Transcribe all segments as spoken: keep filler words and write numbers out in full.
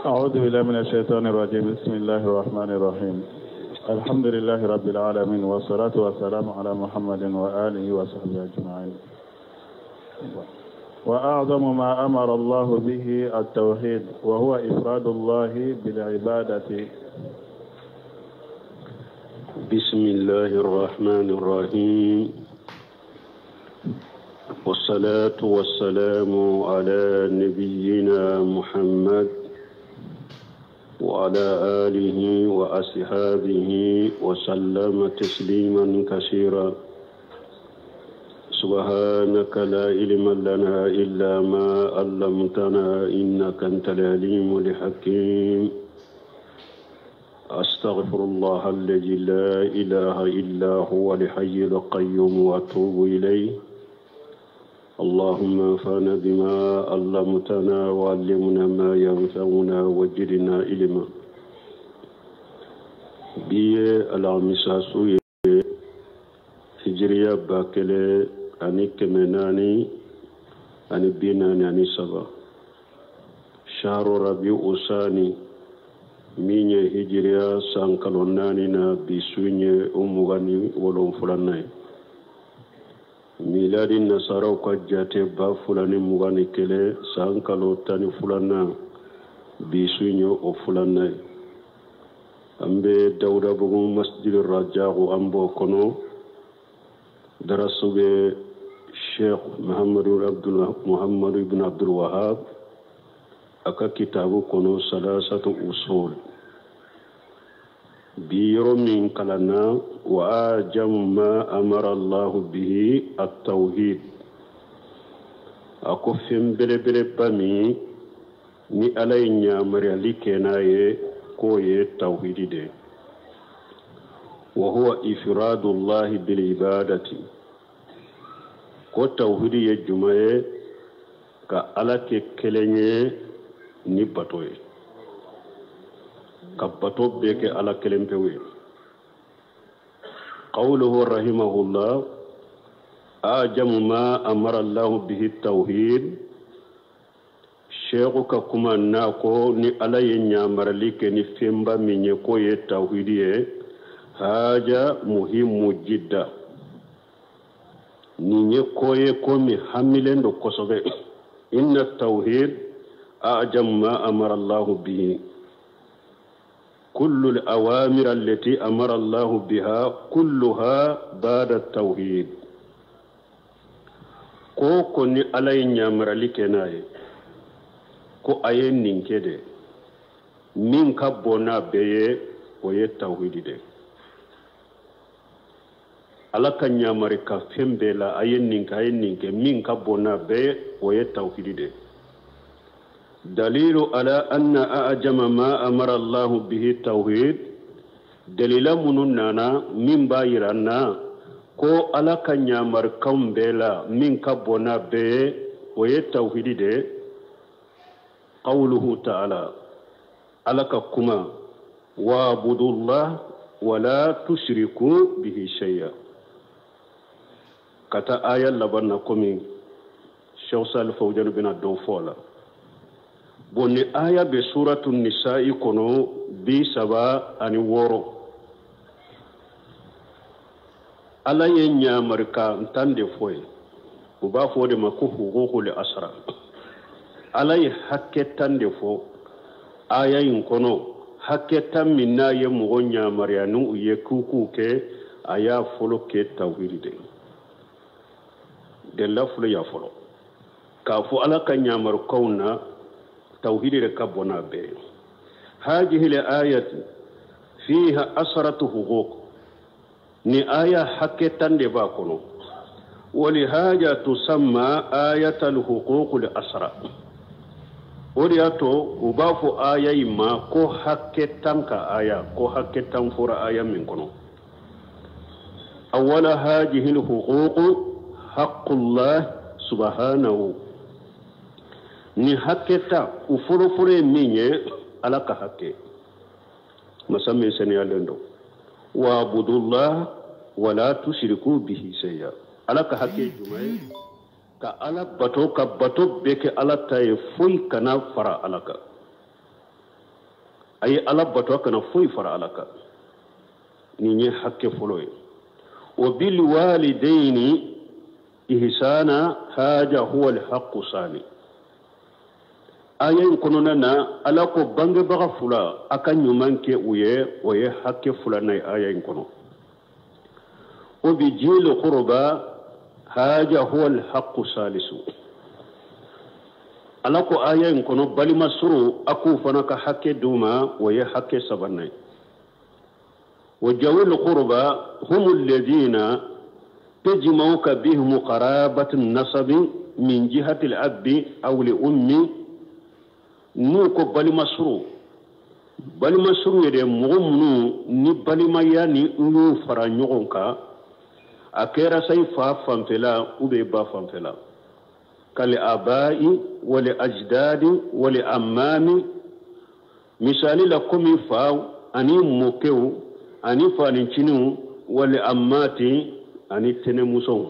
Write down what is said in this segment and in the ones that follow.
أعوذ بالله من الشيطان الرجيم. بسم الله الرحمن الرحيم. الحمد لله رب العالمين والصلاة والسلام على محمد وآله وصحبه أجمعين. وأعظم ما أمر الله به التوحيد وهو إفراد الله بالعبادة. بسم الله الرحمن الرحيم. والصلاة والسلام على نبينا محمد وعلى آله وأصحابه وسلم تسليما كثيرا. سبحانك لا علم لنا إلا ما علمتنا إنك أنت العليم الحكيم. أستغفر الله الذي لا إله إلا هو الحي القيوم وأتوب إليه. اللهم انفعنا بما علمتنا وعلمنا ما ينفعنا وزدنا علما. بي العمساسو هجريا باكله أني كمناني أني بيناني أني سبا شهر ربيع الثاني مين هجريا سانكالوناني نا بيسوني أمغاني ولون فلاناي miladi nasaraw ka jate ba fulani mugani kele san kalo tani fulana bisunyo o fulana ambe dawda bugu masjid rajahu ambo kono darasube sheikh muhammad abdullah muhammad ibn abdul wahhab aka kitabu kono salasatu usul بيرو من كلنا وآجم ما أمر الله به التوحيد أكو فين بلي بلي بامي ني علي نيامر لكناي كوي التوحيد دي وهو إفراد الله بالعبادة كو توحيد يجمعي كألاك كلني نبطوي كبتوب بك على كلمة بوي. قوله رحمه الله أعجم ما أمر الله به التوحيد شيخك كما ناكو ني علي نيامر لك نفهمبا من يكوي التوحيدية حاجة مهم جدا ني يكوي كومي حملين دو كسوغي إن التوحيد أعجم ما أمر الله به. كل الأوامر التي أمر الله بها كلها بعد التوحيد. كو كوني علي نيامر لكناي كو أين نينكده من كبونا بيه ويه التوحيد ده على كان نيامر كفهم بلا أين نينك أين نينك من كبونا بيه ويه التوحيد ده دليل على أن أعجم ما أمر الله به التوحيد دليل مننا من بايرنا كو على كان يامر كم بلا من كبونا به ويتوحيد ده قوله تعالى على كما وعبدوا الله ولا تشركوا به شيئا كتا آية لبنا كمين شوصال فوجر بنا دون فولا bonni aya be suratu nisa'i kono bi saba ani woro ala ye nyamarka ntande foye uba fode mako huququl asra ala ye hakke tande fo aya yin kono hakke tan minna ye mo nyamariya nu ye kuku ke aya folo ke tawhide de la folo ya folo ka fo ala ka nyamar kauna توحيد ركبنا به. هذه الآية فيها أسرة حقوق ni آية حكة دباكنو ولهذا تسمى آية الحقوق الأسرة ولياتو وبافو آية ما كو حكة تنك آية كو حكة تنفر آية منكنو. أول هذه الحقوق حق الله سبحانه ni haketa ufurufure minye alaka hake masame sene alendo wa abudullah wala tushriku bihi shay'a alaka hake jumai ka ala bato ka bato beke ala tay fuy kana fara alaka ay ala bato kana foyi fara alaka ni nye hakke foloye wa bil walidaini ihsana haja huwa al haqqu sani ayen konona na ala ko bange baga fula aka nyumanke uye oye hakke fula nay ayen kono wa bi jil qurba haja huwa al haqqu salisu ala ko ayen kono bali masuru aku fanaka hakke duma oye hakke sabanay wa jawil qurba hum alladhina تجمعك بهم قرابة النسب من جهة الأب أو لأمي نوكو بالي مسرو بالي مسرو يدي مغمنو ني بالي ما يعني نو فرانيونكا أكيرا سيفا فانفلا وبيبا فانفلا كالآباء ولأجداد ولأمام مثالي لكم فاو أني موكيو أني فانينشنو ولأماتي أني تنمسون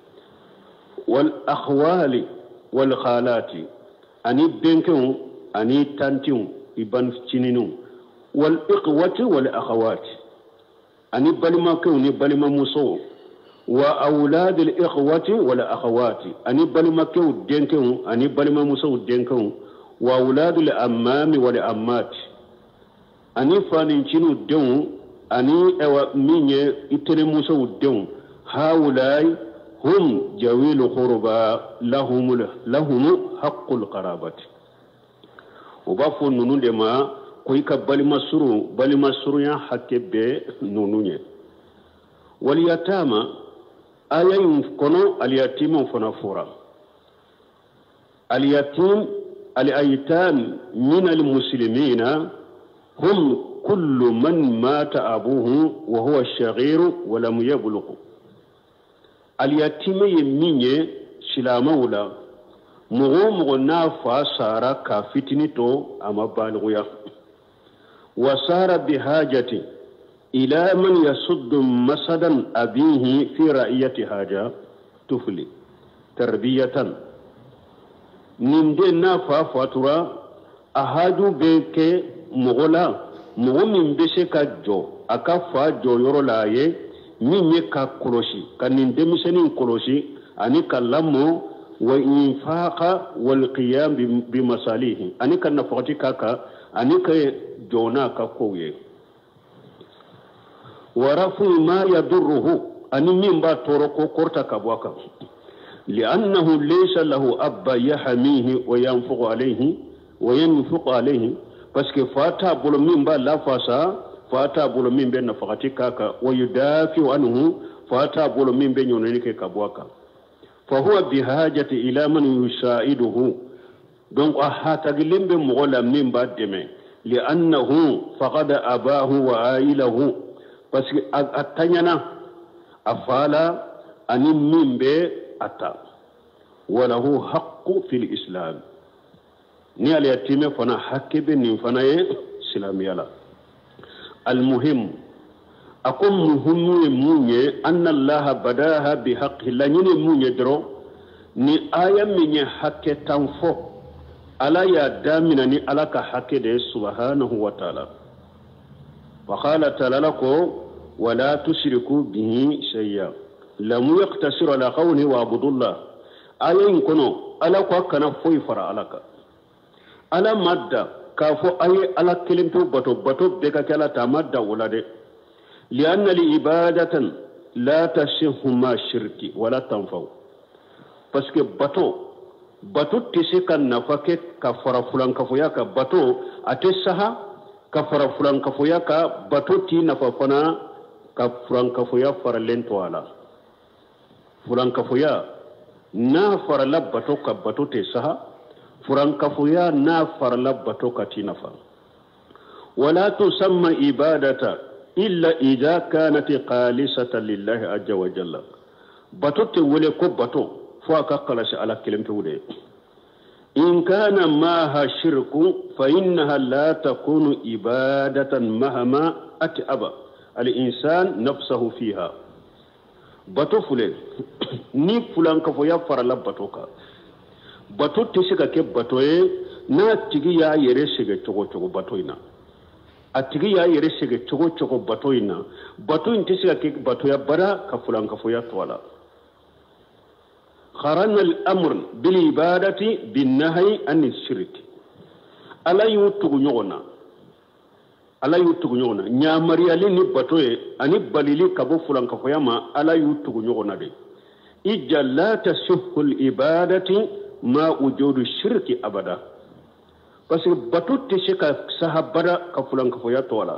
والأخوال والخالات أني بنكو أني تانتيو إبان فتنينو والإقوة والأخوات أني بلما كوني بلما مسو وأولاد الإخوة والأخوات أني بلما كو دينكو أني بلما مسو دينكو وأولاد الأمام والأمات أني فانينشنو دون أني أو ميني إتنمسو دون هؤلاء هم جويل قربى لهم لهم حق القرابة وبافو نونو دما كويكا بالي مسرو بالي مسرو يا حق بي نونو واليتامى ايين كونو اليتيم فنفورا اليتيم الايتام من المسلمين هم كل من مات ابوه وهو صغير ولم يبلغ اليتيم يميني سلامولا مغو مغو نافا سارا كافتنتو أما بالغيا وسار بحاجة إلى من يصد مسدا أبيه في رأية حاجة تفلي تربية نمدي نافا فاتورا أهاجو بيك مغولا مغو من بشكا جو أكافا جو يرولاي min ye ka kolosi ka nin denmisɛnnin kolosi ani ka lamɔ wa infaqa wal qiyam bi masalihi ani ka nafaqati kaka ani ka jona ka kow ye wa rafu ma yadurruhu ani min ba toro ko korta ka bwaka li'annahu laysa lahu abba yahmihi wa yanfuqu alayhi wa yanfuqu alayhi parce que fata bolo min ba la fasa fata bolo min be nafaqati kaka wa yudafi anhu fata bolo min be nyonani ke kabwaka fa huwa bihajati ila man yusaiduhu donc a hatagilimbe mogola min ba deme li annahu faqad abahu wa ailahu parce que atanyana afala ani min be ata walahu haqqu fil islam ni al yatime fana hakke be nin fana ye islamiyala المهم أقوم مهم مونية أن الله بداها بحق لنين مونية درو ني آية من حق تنفو ألا يدامنا ني ألاك حق دي سبحانه وتعالى وقال تعالى لكو ولا تشركوا به شيئا لم يقتصر على قوله وعبد الله آية ينكنو ألاك وكنا فوي فرا ألاك ألا مادة كافو أي على كلمة بطو بطو بك كلا تمد ولده لأن العبادة لا تشيه ما شرك ولا تنفع بس بطو بطو تسيك النفاك كفر فلان كفوياك بطو أتسها كفر فلان كفوياك بطو تي نفافنا كفران كفويا فرلين توالا فلان كفويا نا فرلا بطو كبطو تسها فرانكفويا نافر لبتو كتينفا ولا تسمى عبادة إلا إذا كانت خالصة لله عز وجل بتو تولي كبتو فاكا قلش على كلمة ولي إن كان معها شرك فإنها لا تكون عبادة مهما أتعب الإنسان نفسه فيها بتو فلان ني فرانكفويا فرلبتوكا bato tisika ke bato e na tigi ya yere sege chogo chogo bato ina atigi ya yere sege chogo chogo bato ina bato inte siga ke bato ya bara ka fulan ka foya twala kharana al-amr bil ibadati bin nahyi an shirk ala yutugu nyona ala yutugu nyona nyamari ali ni bato e ani balili kabo fulan ka foya ma ala yutugu nyona de ijja la tasihhu al-ibadati ma wujudu shirki abada parce que bato te shika sahabara ka fulan ka foya twala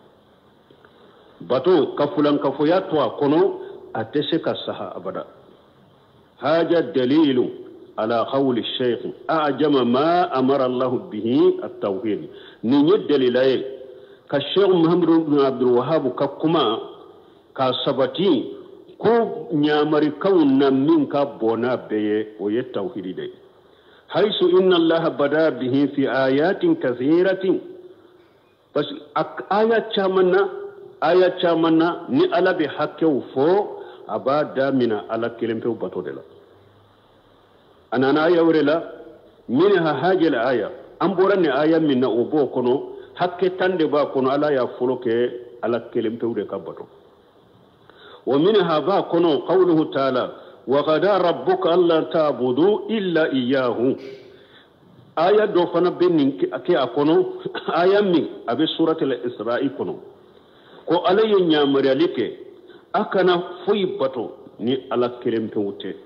bato ka fulan ka foya twa kono atese ka saha abada haja dalilu ala qawli الشيخ أعجم ما أمر الله به التوحيد نيجي دليلاي كالشيخ محمد بن عبد الوهاب ككما كسبتي كو نيامري كون من كبونا بيه ويتوحيد دي حيث إن الله بدا به في آيات كثيرة بس آيات شامنا آيات شامنا نعلى بحق وفو أبدا من على كلمة وبطولة أنا أنا آية ورلا منها هذه الآية أمبورني آية من أبو كنو حق تندبا كنو على يفلوك على كلمة وبطولة ومنها با كنو قوله تعالى وغدا ربك ألا تعبدوا إلا إياه آية دوفنا بنين كي أكونو آية من أبي سورة الإسراء كنو ko alaye nyamari alike akana fuyi bato ni ala kelem pewute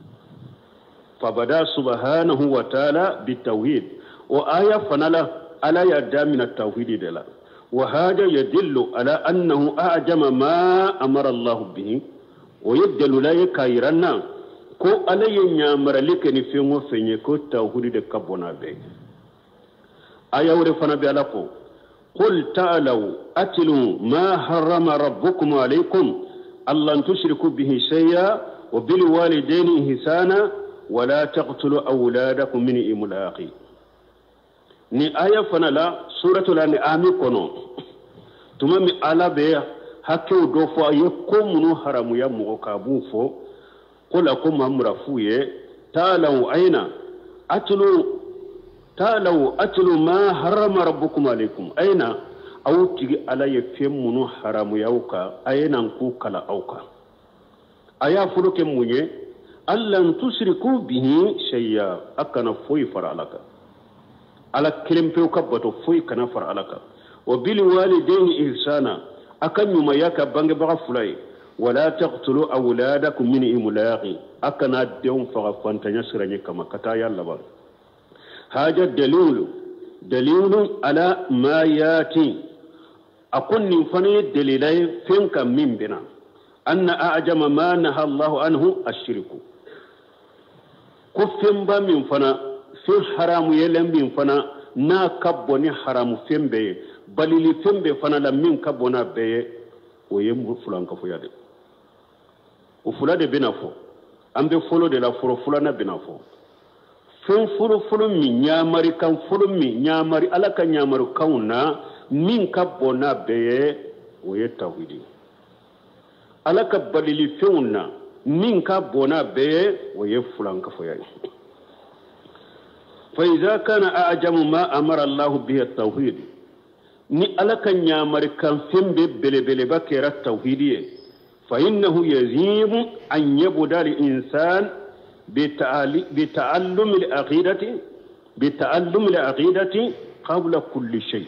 fabada subhanahu wa ta'ala bitawhid wa aya fanala ala ya damina tawhid dela wa hada yadullu ala annahu a'jama ma amara Allah bihi wa yadullu la yakayranna ko alaye nyamari alike ni fengo fenye ko tawhid de kabona be aya wore fana be ala ko قل تعالوا أتلوا ما حرم ربكم عليكم ألا تشركوا به شيئا وبالوالدين إحسانا ولا تقتلوا أولادكم من إملاق ni aya fana la suratul an'am kono tuma mi ala be hakke do fo ay ko munu haramu ya mo ka bu fo qula kum amrafuye ta'alu aina atlu تعالوا أتلوا ما حرم ربكم عليكم أين أو تيجي على يفهم حرام يوكا أين أنكو كلا أوكا أيا فلوك مني ألا تشركوا به شيئا أكنا فوي فرالك على كلمة يوكا بتو فوي كنا فرالك وبالوالدين إحسانا أكن يوم ياكا بانج بغفلاي ولا تقتلوا أولادكم من إملاق أكنا ديوم فغفانتنيا سرني كما كتايا لبا هذا دليل دليل على ما ياتي أكون نفني دليلي فينك من بنا أن أعجم ما نهى الله عنه الشرك كفن با من فنا في حرام يلم من فنا نا كبوني حرام فين بي بل لي فين بي فنا لمن كبونا بي ويم فلان كفو يد وفلا دي بنافو أم بي فلو دي لا فرو فلانا بنافو fun furu furu mi nyamari kan furu mi nyamari alaka nyamaru kauna min ka bona beye oye tawhidi alaka balili feuna min ka bona beye oye fulan ka foya fa idha kana a'jamu ma amara Allah bihi at-tawhid ni alaka nyamari kan fembe bele bele bakera tawhidiye fa innahu yazimu an yabda li insan بتعلم العقيدة بتعلم العقيدة قبل كل شيء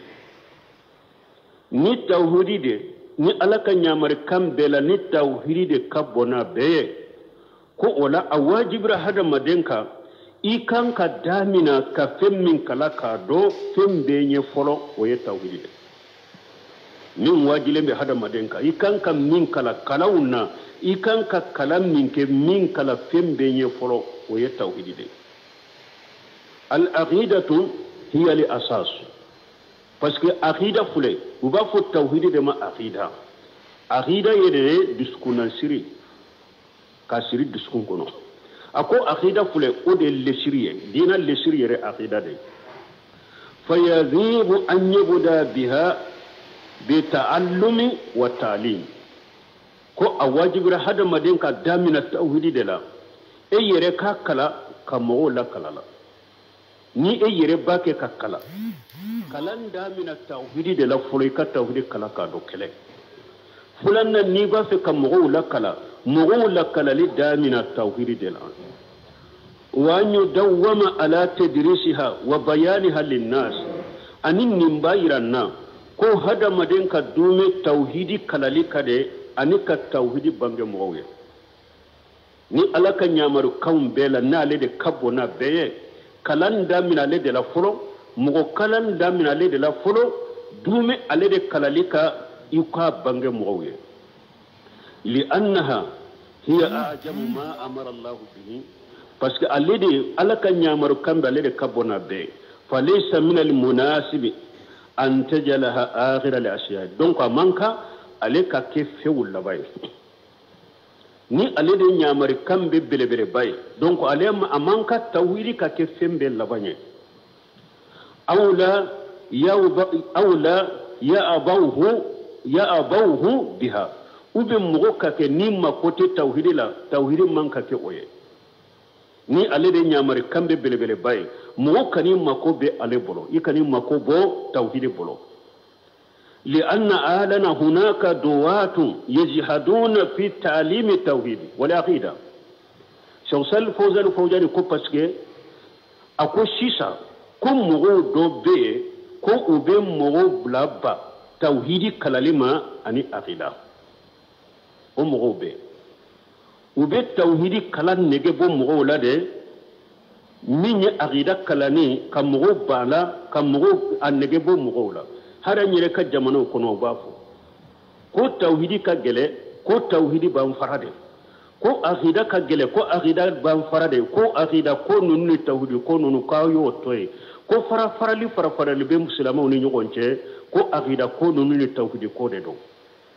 ni tawhidi de ni alaka nyamar kam bela ni tawhidi de kabona be ko wala awajibra hada madenka ikan ka damina ka femmin kala ka do fembe nye folo o ye tawhidi de min wajile be hada madenka ikan ka min kala kalawna ikan ka kalam min ke min kala fembe nye folo o ye tawhidi de al aqidatu hiya li asas parce que aqida fule uba fo tawhidi de ma aqida aqida yede diskuna siri ka siri diskun kono ako aqida fule o de le siriye dina le siriye aqida de fayazibu an yabda biha bi ta'allumi wa ta'lim ko awajibra hada madin ka damina tawhidi de la e yere ka kala ka mo la kala la ni e yere bake ka kala kalan da mina tauhidi de la fulay ka tauhidi kala ka do kele fulan na ni ba fe ka mo la kala mo la kala li da mina tauhidi de la wa an yudawwama ala tadrisiha wa bayaniha lin nas anin nimbayranna ko hada maden ka dume tauhidi kalali kade anika tauhidi bange mowe ni alaka nyamaru kaum bela na le de kabona beye kalanda mina le de la folo mugo kalanda mina le de la folo dume ale de kalalika yuka bange mowe li annaha hiya ajamu ma amara Allah bihi parce que ale de alaka nyamaru kambe ale de kabona be falaysa min al munasib an tajalaha akhir al ashiya donc amanka ale ka ke fewul labay ni ale de nyamari kambe belebere bay donc ale amanka tawhidi ka ke fembe labanye awla ya awla ya abahu ya abahu biha ube mugoka ke nimma kote tawhidi la tawhidi manka ke oye ni ale de nyamari kambe belebere bay mugoka ni makobe ale bolo ikani makobo tawhidi bolo لأن آلنا هناك دوات يجهدون في تعليم التوحيد والعقيدة شوصل فوزان فوزان كوباسكي أكو شيشا كم مغو دوبي كو أبي مغو بلابا توحيدي كلاليما أني عقيدة ومغو بي أبي توحيدي كلان نجيبو مغو لدي من عقيدة كلاني كمغو بالا كمغو أنجيبو مغو لا hara nyere ka jamano kono bafo ko tauhidi ka gele ko tauhidi ban farade ko aqida ka gele ko aqida ban farade ko aqida ko nunu tauhidi ko nunu ka yo toy ko fara farali fara farali be muslima ni nyogonche ko aqida ko nunu ni tauhidi ko de do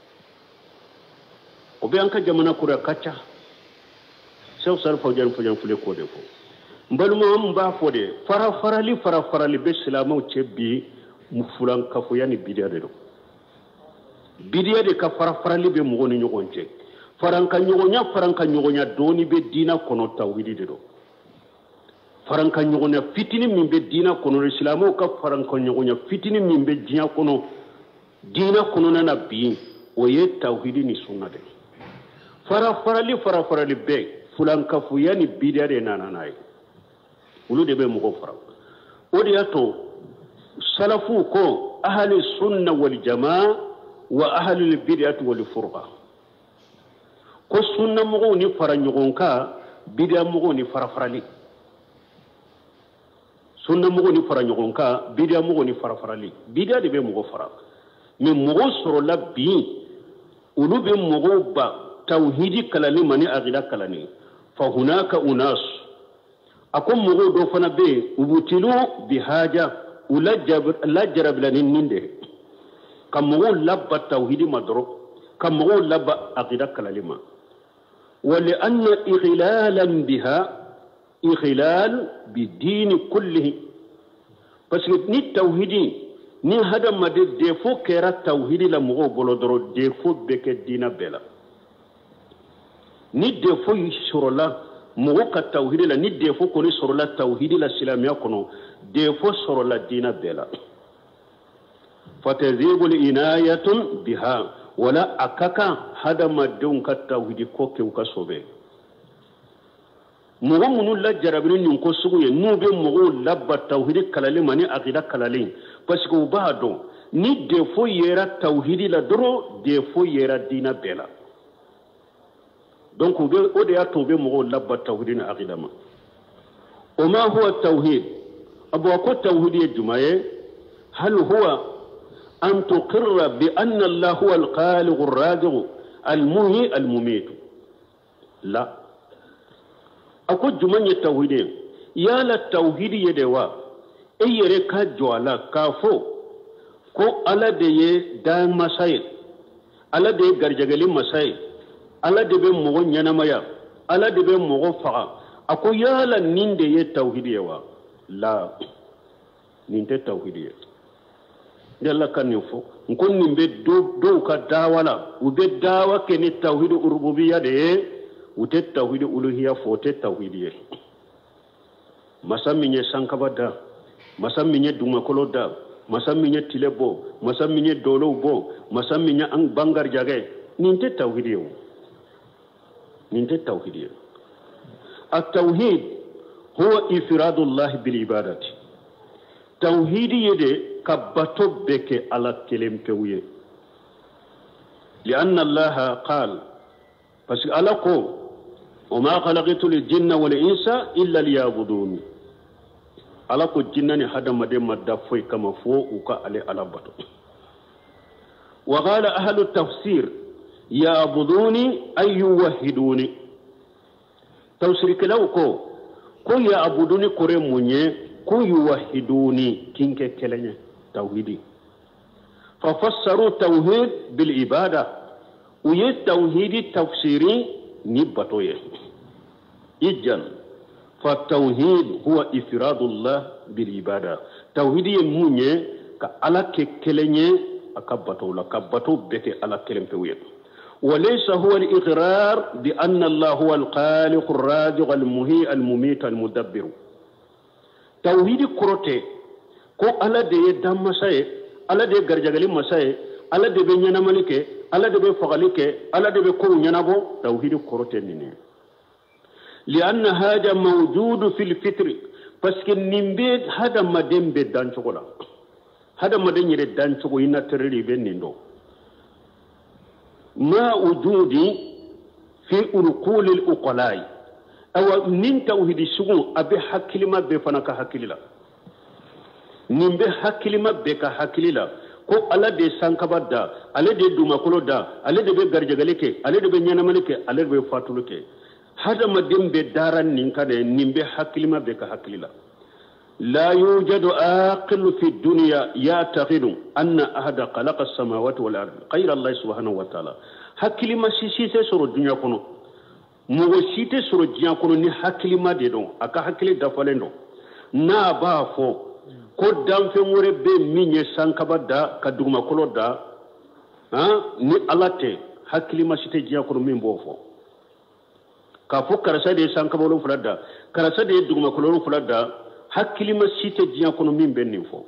ko be an ka jamana kura kacha sew sar fo jan fo jan fule ko de ko mbalmo mba fo de fara farali fara farali be muslima chebi mufulan kafu yani bidiya de do bidiya de ka fara farali be mo ni nyogonche faranka nyogonya faranka nyogonya doni be dina kono tawhidi de do faranka nyogonya fitini min be dina kono islamo ka faranka nyogonya fitini min be dina kono dina kono na nabi o ye tawhidi ni sunna de fara farali fara farali be fulan kafu yani bidiya de nananai ulu de be mo fara o de ato salafu ko ahli sunna wal jamaa wa ahli al bid'ah wal furqa ko sunna mo ni fara nyogonka bid'a mo ni fara farali sunna mo ni fara nyogonka bid'a mo ni fara farali bid'a de be mo fara mais mo soro la bi ulu be mo ba tawhidi kalani mani agida kalani fa hunaka unas akum mo do fana be ubutilu bihaja ولا جاب لا جرب لنا ننده كم مقول لب التوحيد مدرك كم مقول لب عقيدة كلمة ولأن إخلالا بها إخلال بالدين كله بس ني التوحيد ني هذا ما ديفو كرا التوحيد لمغو بلودرو ديفو بك الدين بلا ني ديفو يشرلا مغو كالتوحيد لا ني ديفو كوني سرلا التوحيد لا سلاميا كونو ديفو سرلا الدين بلا فتذيب العناية بها ولا أكاكا هذا ما دون كالتوحيد كوكي وكسوبي مغو منو لا جربين ينكو سوية نوبي مغو لبا التوحيد كلالي ماني أغيدا كلالي بسكو بعدو ني ديفو يرا التوحيد لا درو ديفو يرا الدين بلا donc o de ya tobe mo labba tawhidin aqidama o ma huwa tawhid abu ko tawhid jumaye hal huwa an tuqirra bi anna allah huwa al-khaliq ar-raziq al-muhyi al-mumit la ako jumanye tawhid ya la tawhid yedewa e yere ka jwala kafo ko ala de ye dan masayid ala de garjagali masayid ala de be mogo nyanamaya ala de be mogo faga ako yala ninde ye tawhidiya wa la ninte tawhidiya yalla kanifo nkon nimbe do do ka dawala ube dawa ke ni tawhid urububiyya de ute tawhid uluhiyya fote tawhidiya masami nye sankabada masa min ye dugumakolo da masa min ye tile bɔ masa min ye dolow bɔ masa min ye an bangarijagɛ nin tɛ tawhidi ye o nin tɛ tawhidi ye التوحيد هو إفراد الله بالعبادة توحيد يدي كبتو بك على كلمة تويه لأن الله قال بس ألقو وما خلقت الجن والإنس إلا ليعبدون ألقو الجنة هذا مدى مدى فوي كما فوق وكا علي على بطو وقال أهل التفسير يعبدوني أي يوحدوني تفسير كلاوكو كو يعبدوني كوري مونيه كو يوحدوني كينك كلاني توحيدي ففسروا التوحيد بالعبادة ويتوحيد تفسيري نبطوية إجن فالتوحيد هو إفراد الله بالعبادة توحيد يموني كألا كلاني أكبطو لكبطو بك على كلمة توحيد وليس هو الإقرار بأن الله هو الخالق الرازق المحيي المميت المدبر توحيد كروتي كو على دي دم مساي على دي غرجغلي مساي على دي بنيانا ملكي على دي بفغليكي على دي بكو نيانابو توحيد كروتي نيني لأن هذا موجود في الفطر باسكو نيمبي هذا مدين بدان شغلا هذا مدين يري دان شغو ينا تريري بنيندو ما وجودي في أرقول الأقلاء أو من توحيد السجون أبي حكي ما بفنك حكي لا نيمبي حكي ما بك حكي لا كو على دي سانكبدا على دي دوماكولو دا على دي بغرجغليك على دي بنيانمالك على دي بفاتولك هذا ما دم بدارا نينكا نيمبي حكي ما بك حكي لا لا يوجد عاقل في الدنيا يعتقد أن أحد خلق السماوات والأرض غير الله سبحانه وتعالى حكي ما سيسي سورو الدنيا كنو موسيتي سورو الدنيا كنو ني حكي ما ديدون أكا حكي دفالين دو نا بافو كودام في موربي ميني سانكبا دا كدوما كولو دا ها ني ألاتي حكي ما سيتي جيا كنو مين بوفو كافو كرسا دي سانكبا لو فلادا كرسا دي دوما كولو فلادا حكي ما سيتي جيا كنو مين بنين فو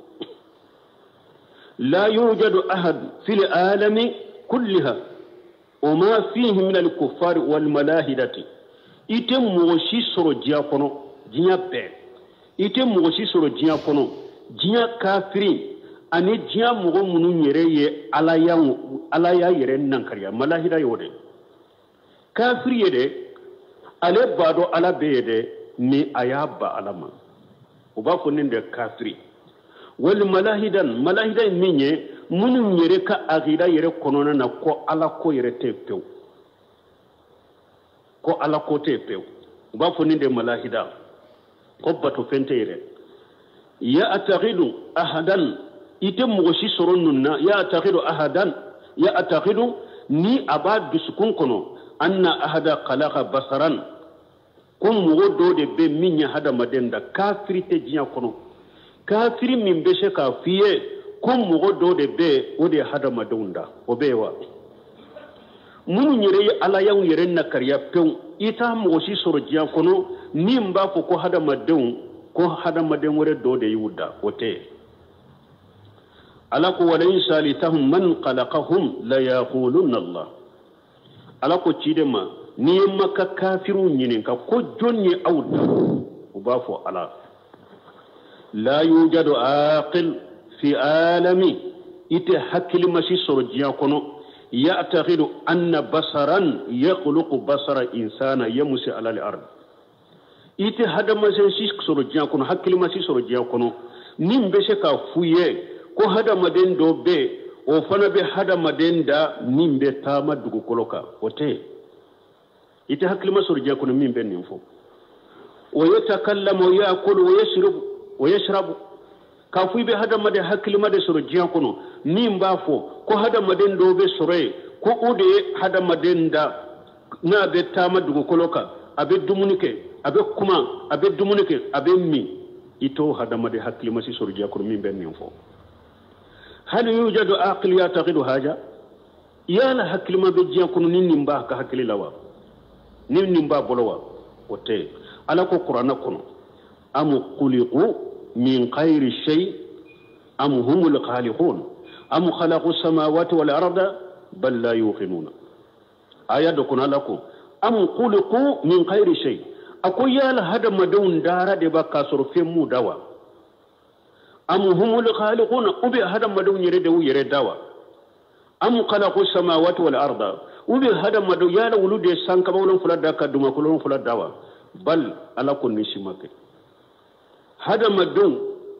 لا يوجد أحد في العالم كلها وما فيه من الكفار والملاحدة إتم موشي سورو جيا كنو جيا بي إتم موشي سورو جيا كنو جيا كافرين أني جيا مغو منو يري على يا على يا يري نانكريا ملاحدة يودي كافر يدي على بادو على بيدي مي أيابا على ما وباكو نند كافري والملاحدة ملاحدة ميني منو يري كأغيدا يري كنونا نكو على كو يري تيبتو كو على كو تيبتو وباكو نند ملاحدة قبطو فنتي يري يأتغيد أحدا إتم مغشي سروننا يأتغيد أحدا يأتغيد ني أباد بسكون كنو أن أحدا خلق بصرا كم مغدو دي بي ميني هذا مدين دا كافري تجيا كنو كافري من بشي كافية كم مغدو دي بي ودي هذا مدين دا وبيوا منو يري على يوم يرين كريا بيون إتا مغشي سرجيا كنو نيمبا فكو هذا مدين كو هذا مدين ورد دو دي يودا وتي ألاكو ولئن سالتهم من خلقهم لا يقولون الله ألاكو تشيدما نيما كافرون ينكا كو جوني أودا وبافو على لا يوجد عاقل في عالمي إتي حكي مسي سرجيا كنو يعتقد أن بصرا يخلق بصر إنسان يمسي على الأرض إتي هذا مسي سرجيا كنو حكي مسي سرجيا كنو نيم بشكا فويه كو هذا مدين دو بي وفنا بي هذا مدين دا نيم بي تاما دوغو كولوكا وتي إتي حكي مسي سرجيا كنو مين بين ينفو ويتكلم ويأكل ويشرب ويشرب كافوي بي هذا مدين حكي مسي سرجيا كنو نيم بافو كو هذا مدين دو بي سوري كو أودي هذا مدين دا نا بي تاما دوغو كولوكا أبي دومونيكي أبي كما أبي دومونيكي أبي مي إتو هذا مدين حكي مسي سرجيا كنو مين بين ينفو هل يوجد عقل يعتقد هذا؟ يا لا حكي ما بيجي كنو نيمبا كحكي لوا نيمبا بلوا وتي على كو قرآن كنو أم خلقوا min khayri shay am humul khaliqun am khalaqu samawati wal arda bal la yuqinuna aya do kuna lako am khuliqu min khayri shay akoy yala hada madawun dara de baka sorfe mu dawa am humul khaliqun ubi hada madawun yere de yere dawa am khalaqu samawati wal arda ubi hada madaw yala wulude sanka bawlon fulada ka duma kulon fulada dawa bal ala kun nishimake hada madun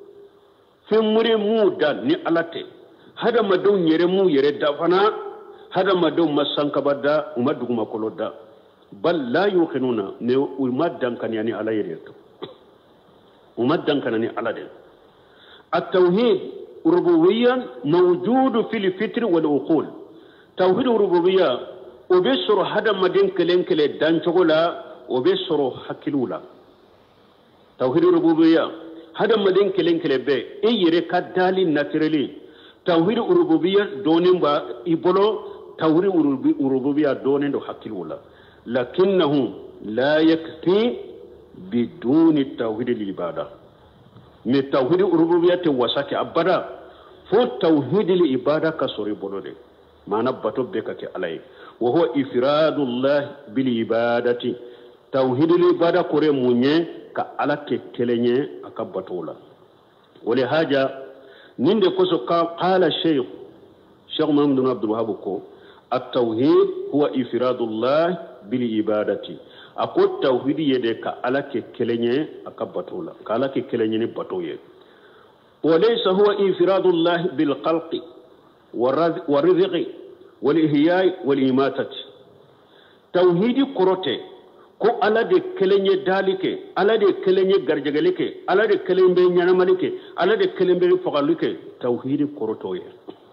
femure mu da ni alate hada madun yere mu yere da fana hada madun masanka badda umaduguma koloda bal la yuqinuna ne umaddan kan yani ala yere to umaddan kan ni ala de التوحيد ربوبيا موجود في الفطر والعقول توحيد ربوبيا وبشر هذا مدين كلين كلي دان شغلا وبشر حكلولا توحيد ربوبيا هذا مدين كلين كلي بي اي يركا دالي ناترلي توحيد ربوبيا دونين با يبلو توحيد ربوبيا دونين دو حكلولا لكنه لا يكفي بدون التوحيد العباده من توحيد الربوبية وساك أبدا فو توحيد العبادة كسوري بولودي ما نبتو بك عليه وهو إفراد الله بالعبادة توحيد العبادة كوري مونيه كألا كتلنيه أكبتولا ولهذا نند كوسو قال الشيخ شيخ محمد بن عبد الوهاب التوحيد هو إفراد الله بالعبادة ako tawhidi yede ka ala ke kelenye akabatola ka ala ke kelenye ni batoye walaysa huwa infiradullahi bil khalqi warizqi wal ihya'i wal imatati tawhidi korote ko ala de kelenye dalike ala de kelenye garjagalike ala de kelembe nyanamalike ala de kelembe fagalike tawhidi korotoye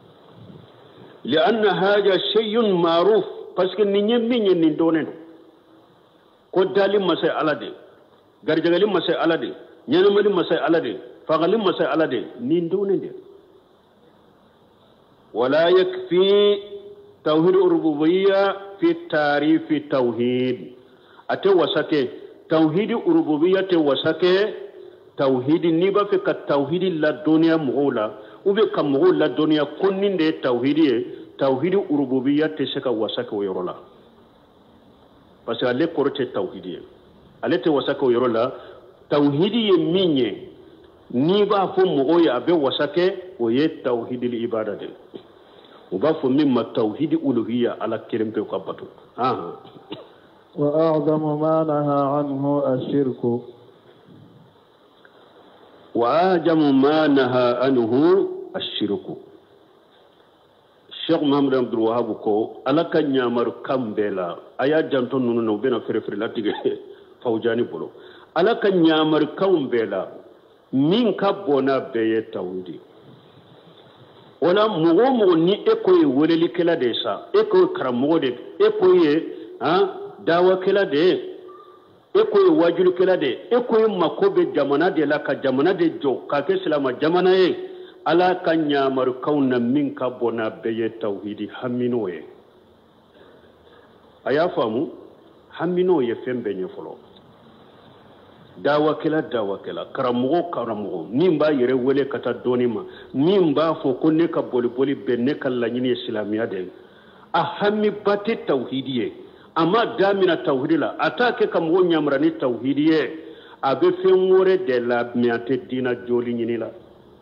لأن هذا شيء معروف parce que ni nyemmi ni donen ko dalim masay alade garjagali masay alade nyanamali masay alade fagali masay alade ni ndone de wala yakfi tawhid rububiyya fi tarif tawhid ate wasake tawhid rububiyya te wasake tawhid ni ba fi ka tawhid la dunya mughula ube kam mughula dunya kunninde tawhid tawhid rububiyya te saka wasake wayrola parce que ale korte tawhidi ale te wasaka yoro la tawhidi ye minye ni ba fo mogo ya be wasake o ye tawhidi li ibada de o ba fo mimma tawhidi uluhiyya ala kirempe ko batu ha wa a'zamu ma naha anhu ash-shirku wa a'zamu ma naha anhu ash-shirku Sheikh Muhammad Abdul Wahab ko alaka nyamar kambela aya janton nunu no bena fere fere latige fawjani bolo alaka nyamar kambela min ka bona beye tawndi wala mugo mugo ni ekoy woleli kala de sa ekoy karamo de ekoy ha dawa kala de ekoy wajulu kala de ekoy makobe jamana de la ka jamana de jo ka ke salama jamana ye ala kanya mar kauna min ka bona beye tawhidi haminoye aya famu haminoye fembe nye folo dawa kala dawa kala karamugo karamugo nimba yere wele kata donima nimba fo ko ne ka boli boli benne kala nyini islamiya de a hammi bate tawhidiye ama damina tawhidila atake kam wo nyamra ni tawhidiye abe fenwore de la miate dina joli nyini la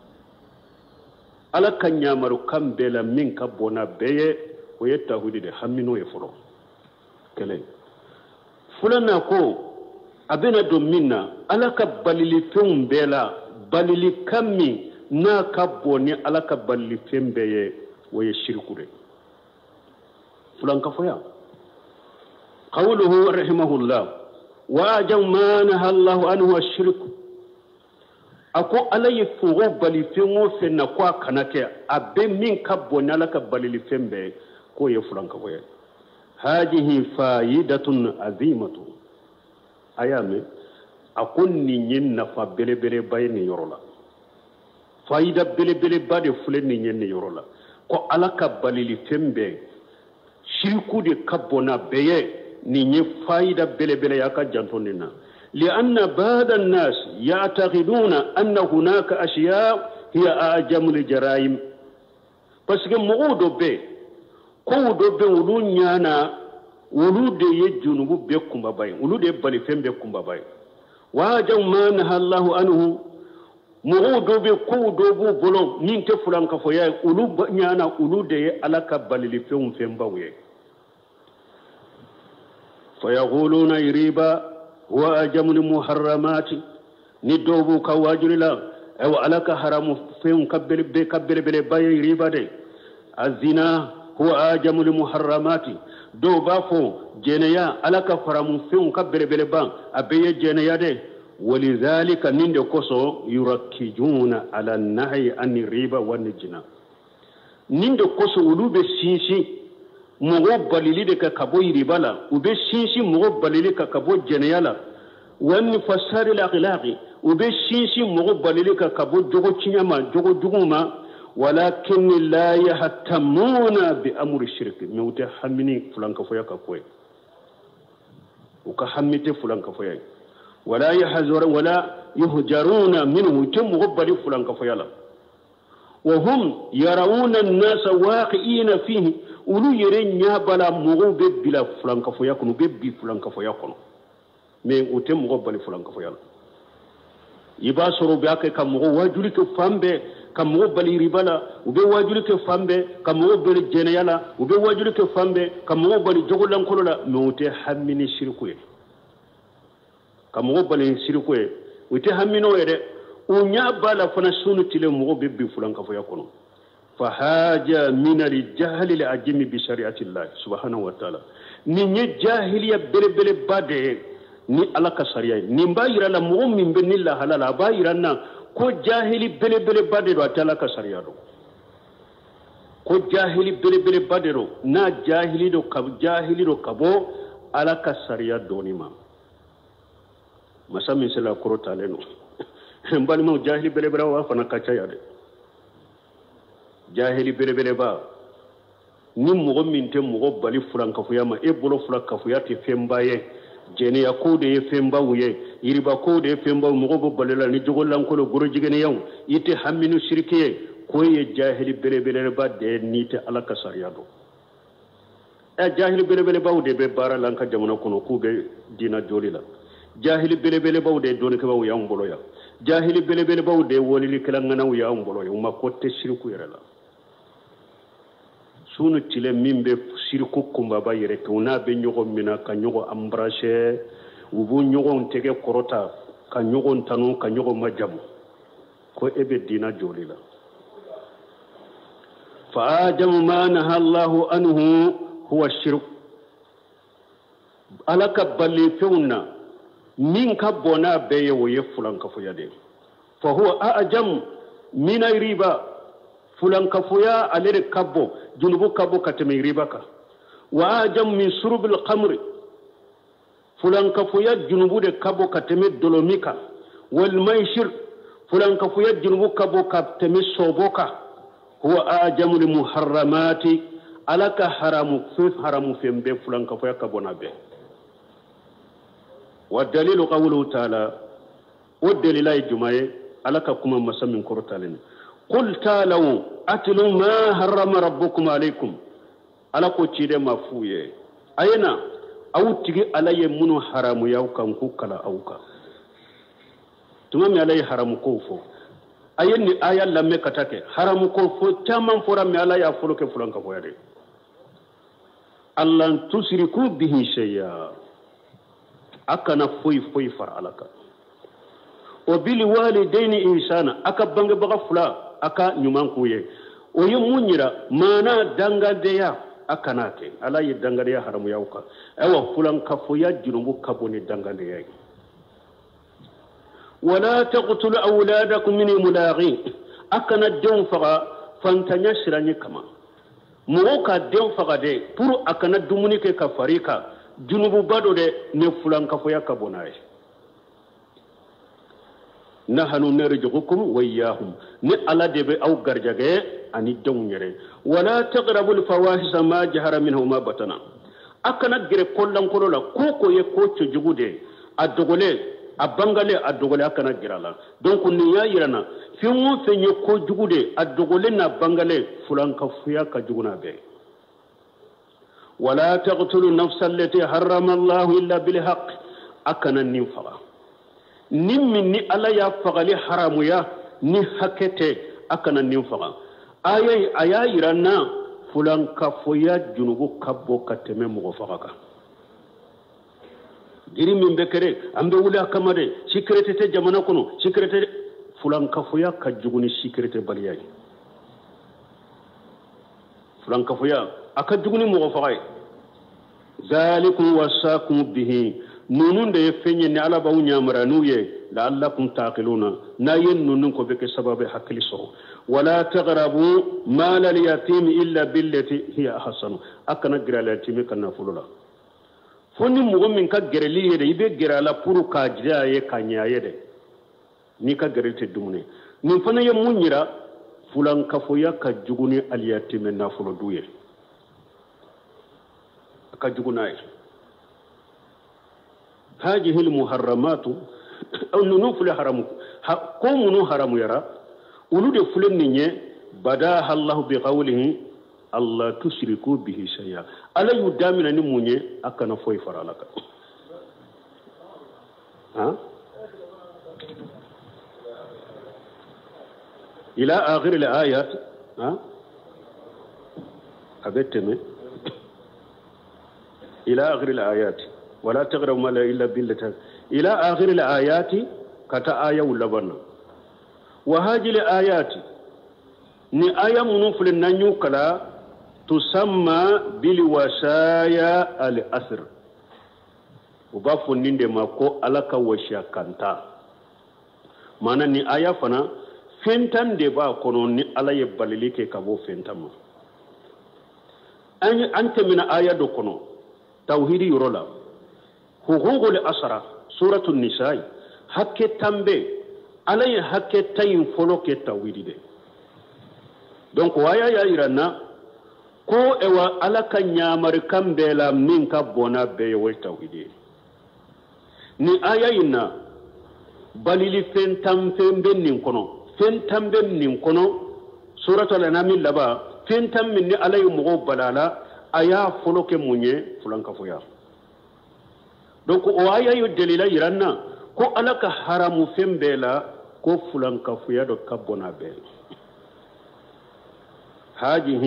ala kanyamaru kambela min ka bona beye o yetta hudi de hammino e folo kele fulana ko abena do minna ala ka balili fembela balili kammi na ka boni ala ka balili fembeye o ye shirku de fulan ka foya qawluhu rahimahullah wa jamana Allah anhu ash-shirku ako alaye fugo bali fengo fenna kwa kanake abe min kabona la ka balili fembe ko ye fulanka ko ye hadihi faidatun azimatu ayame akon ni nyen nafa bele bele bayni yorola faida bele bele bade fule ni nyen yorola ko alaka balili fembe shirku de kabona beye ni nye faida bele bele yaka jantondina لأن بعض الناس يعتقدون أن هناك أشياء هي أعجم الجرائم بس كمودو بي كودو بي ولونيانا ولود يجنب بكم باباي ولود يبالي فين بكم باباي واجم ما نهى الله عنه مودو بي كودو بو بلو مين تفلان كفويا ولود نيانا ولود على كبالي فين فين باوي فيقولون يريبا هو أعجم المحرمات ندوبو كواجر لا أو على كحرام فين كبل بي كبل بي باي يريبا دي الزنا هو أعجم المحرمات دوبا فو جنيا على كحرام فين كبل بي بان أبي جنيا دي ولذلك نند كوسو يركجون على النهي عن الربا والجنا نند كوسو ولوب سيسي mogo balili de ka kabo iribala ube shinshi mogo balili ka kabo jeneyala wani fasari la akhlaqi ube shinshi mogo balili ka kabo jogo chinyama jogo juguma walakin la yahtamuna bi amri shirk mewte hamini fulanka foya ka koy uka hamite fulanka foya wala yahzur wala yuhjaruna minhu tumu bali fulanka foyala وهم يرون الناس واقعين فيه ولو يرين يابلا مغو ببلا فلان كفو يكونو ببي فلان كفو يكونو مي اوتي مغو بالي فلان كفو يالا يبا سورو بياكي كم مغو واجولي كفامبي كم مغو بالي ريبالا وبي واجولي كفامبي كم مغو بالي جينيالا وبي واجولي كفامبي كم مغو بالي جوغو لانكولولا مي اوتي حميني شركوي كم مغو بالي شركوي اوتي حمينو يري unya bala fana sunu tile mogo bebbi fulan ka foya kono fa haja min al jahl al ajmi bi shari'ati allah subhanahu wa ta'ala ni nye jahiliya bele bele bade ni alaka sharia ni mbayira la mogo min be nilla halala bayira na ko jahili bele bele bade do atala ka sharia do ko jahili bele bele bade do na jahili do kab jahili do kabo alaka sharia do ni ma masami sala korota leno mbali mo jahili bele bele wa fana kacha ya de jahili bele bele ba ni mogo min te mogo bali fulan ka fuyama e bolo fulan ka fuyati fembaye jene ya ko de femba wuye iriba ko de femba mogo bo balela ni jogolan ko lo goro jigene yaw ite hamminu shirkiye ko ye jahili bele bele ba de ni te alaka sariya do e jahili bele bele ba de be bara lanka jamana kono ku be dina jolila jahili bele bele ba de doni ka ba wuya mbolo ya jahili bele bele baw de wolili kala ngana ya mbolo yo ma kotte shirku yerala sunu tile mimbe shirku kumba ba yere to na be nyogo mina ka nyogo ambrashe ubu nyogo ntege korota ka nyogo ntanu ka nyogo majabu ko ebe dina jolila fa ajamu ma naha Allah anhu huwa shirk alaka balli feuna min ka bona beye wo ye fulan ka fuya de fa huwa ajam min riba fulan ka fuya alere kabbo junubu kabbo kateme riba ka wa ajam min surbil khamr fulan ka fuya junubu de kabbo kateme dolomika wal maishir fulan ka fuya junubu kabbo kateme soboka huwa ajamul muharramati alaka haramu fi haramu fembe fulan ka fuya kabona be والدليل قوله تعالى والدليل الجمعي على كما مسمى كرتالين قل تعالوا أتلوا ما حرم ربكم عليكم على كتير مفوية أينا أو تيجي على منو حرام يوكا كوكلا أوكا تمام على حرام كوفو أيني آية لم يكتك حرام كوفو تمام فرام على يفلوك فلان كفوية الله تشركوا به شيئا akana foyi foyi far alaka o bil walidaini insana aka bange baga fula aka nyuman kuye o yemunyira mana dangade ya akana ke ala yi dangade ya haramu yauka ewa fulan kafoya jirubu kaboni dangade ya wala taqtul awladakum min mulaghi akana dem faga fantanya sirani kama mo ka dem faga de pour akana dumuni ke ka farika junubu bado de ne fulan kafoya kabonaye nahanu narjukum wa iyyahum ni ala de be aw garjage ani dongere wala taqrabu al fawahisha ma jahara minhu ma batana akana gere kollan kolola koko ye ko to jugude adogole a bangale a dogole a kana girala donc ni ya yirana fi mo fe nye ko jugude a dogole na bangale fulan ka fuya ka juguna be wala taqtulu nafsa allati harrama Allah illa bil haqq akana nin faga nin min ni ala ya fagali haramu ya ni hakete akana nin faga ayay aya yirana fulan ka fuya junubu kabbo kateme mo faga ka diri min bekere ambe wula kamade sécurité te jamana kono sécurité fulan ka fuya ka juguni sécurité baliyay fulan ka fuya aka juguni mo faga zalikum wasakum bihi nunun da yefenye ni ala bawu nyamara nuye la'allakum taqiluna na yen nunun ko beke sababe hakli so wala taqrabu mal al yatim illa billati hiya ahsanu akana grala yatimi kana fulula fonni mugo min ka gereli yede ibe gerala puru ka jira ye kanya yede ni ka gerete dumune ni fana ye munyira fulan kafoya ka juguni al yatim na fulo duye ka juguna هذه المحرمات أو ننفل حرام قوم نو حرام يرى ولود فلنية بداها الله بقوله الله تشركوا به شيئا ألا يدامنا نمونية أكنا فوي فرالك ها إلى آخر الآيات ها أبتمي إلى آخر الآيات ولا تقربوا مال إلا بالتي إلى آخر الآيات كتا آية ولبنا وهذه الآيات ni aya munun fulin nan yukala tusamma bil wasaya al asr uba funnin de mako alaka washa kanta mana ni aya fana fentan de ba kono ni alaye balili ke kabo fentam an anta min aya do kono tauhidi yorola huququl asra suratul nisa hakke tambe alaye hakke tayin folo ke tawhidi de donc waya ya irana ko ewa alaka nyamar kambela min ka bona be wa tawhidi ni aya ina balili fentam fembe nin kono fentam ben nin kono suratul anam laba fentam min ni alay mugo balala aya folo ke munye fulanka foya donc o aya yo delila irana ko alaka haramu fembela ko fulanka foya do kabona be هذه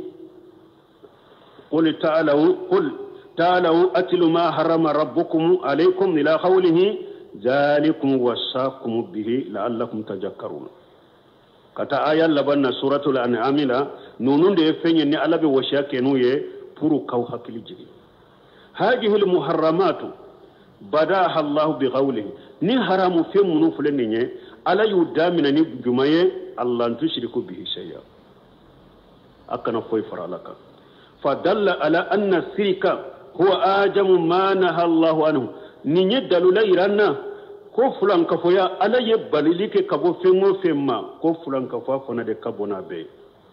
قل تعالوا قل تعالوا أتلوا ما حرم ربكم عليكم إلى قوله ذلكم وصاكم به لعلكم تذكرون كتا آية لبنا سورة الأنعام لا نونون دي فين ني الله بوشاكنو يه برو كاو حكلي جي هذه المحرمات بداها الله بقوله ني حرام في منو فلني على يدامن ني جمعه الله تشركوا به شيئا أكنا فوي فرالك فدل على أن الشرك هو آجم ما نهى الله عنه نيدل ليرنا كفلان كفويا على يبالي لك كبو فيمو فيما كفلان كفوا فنا دي كبونا بي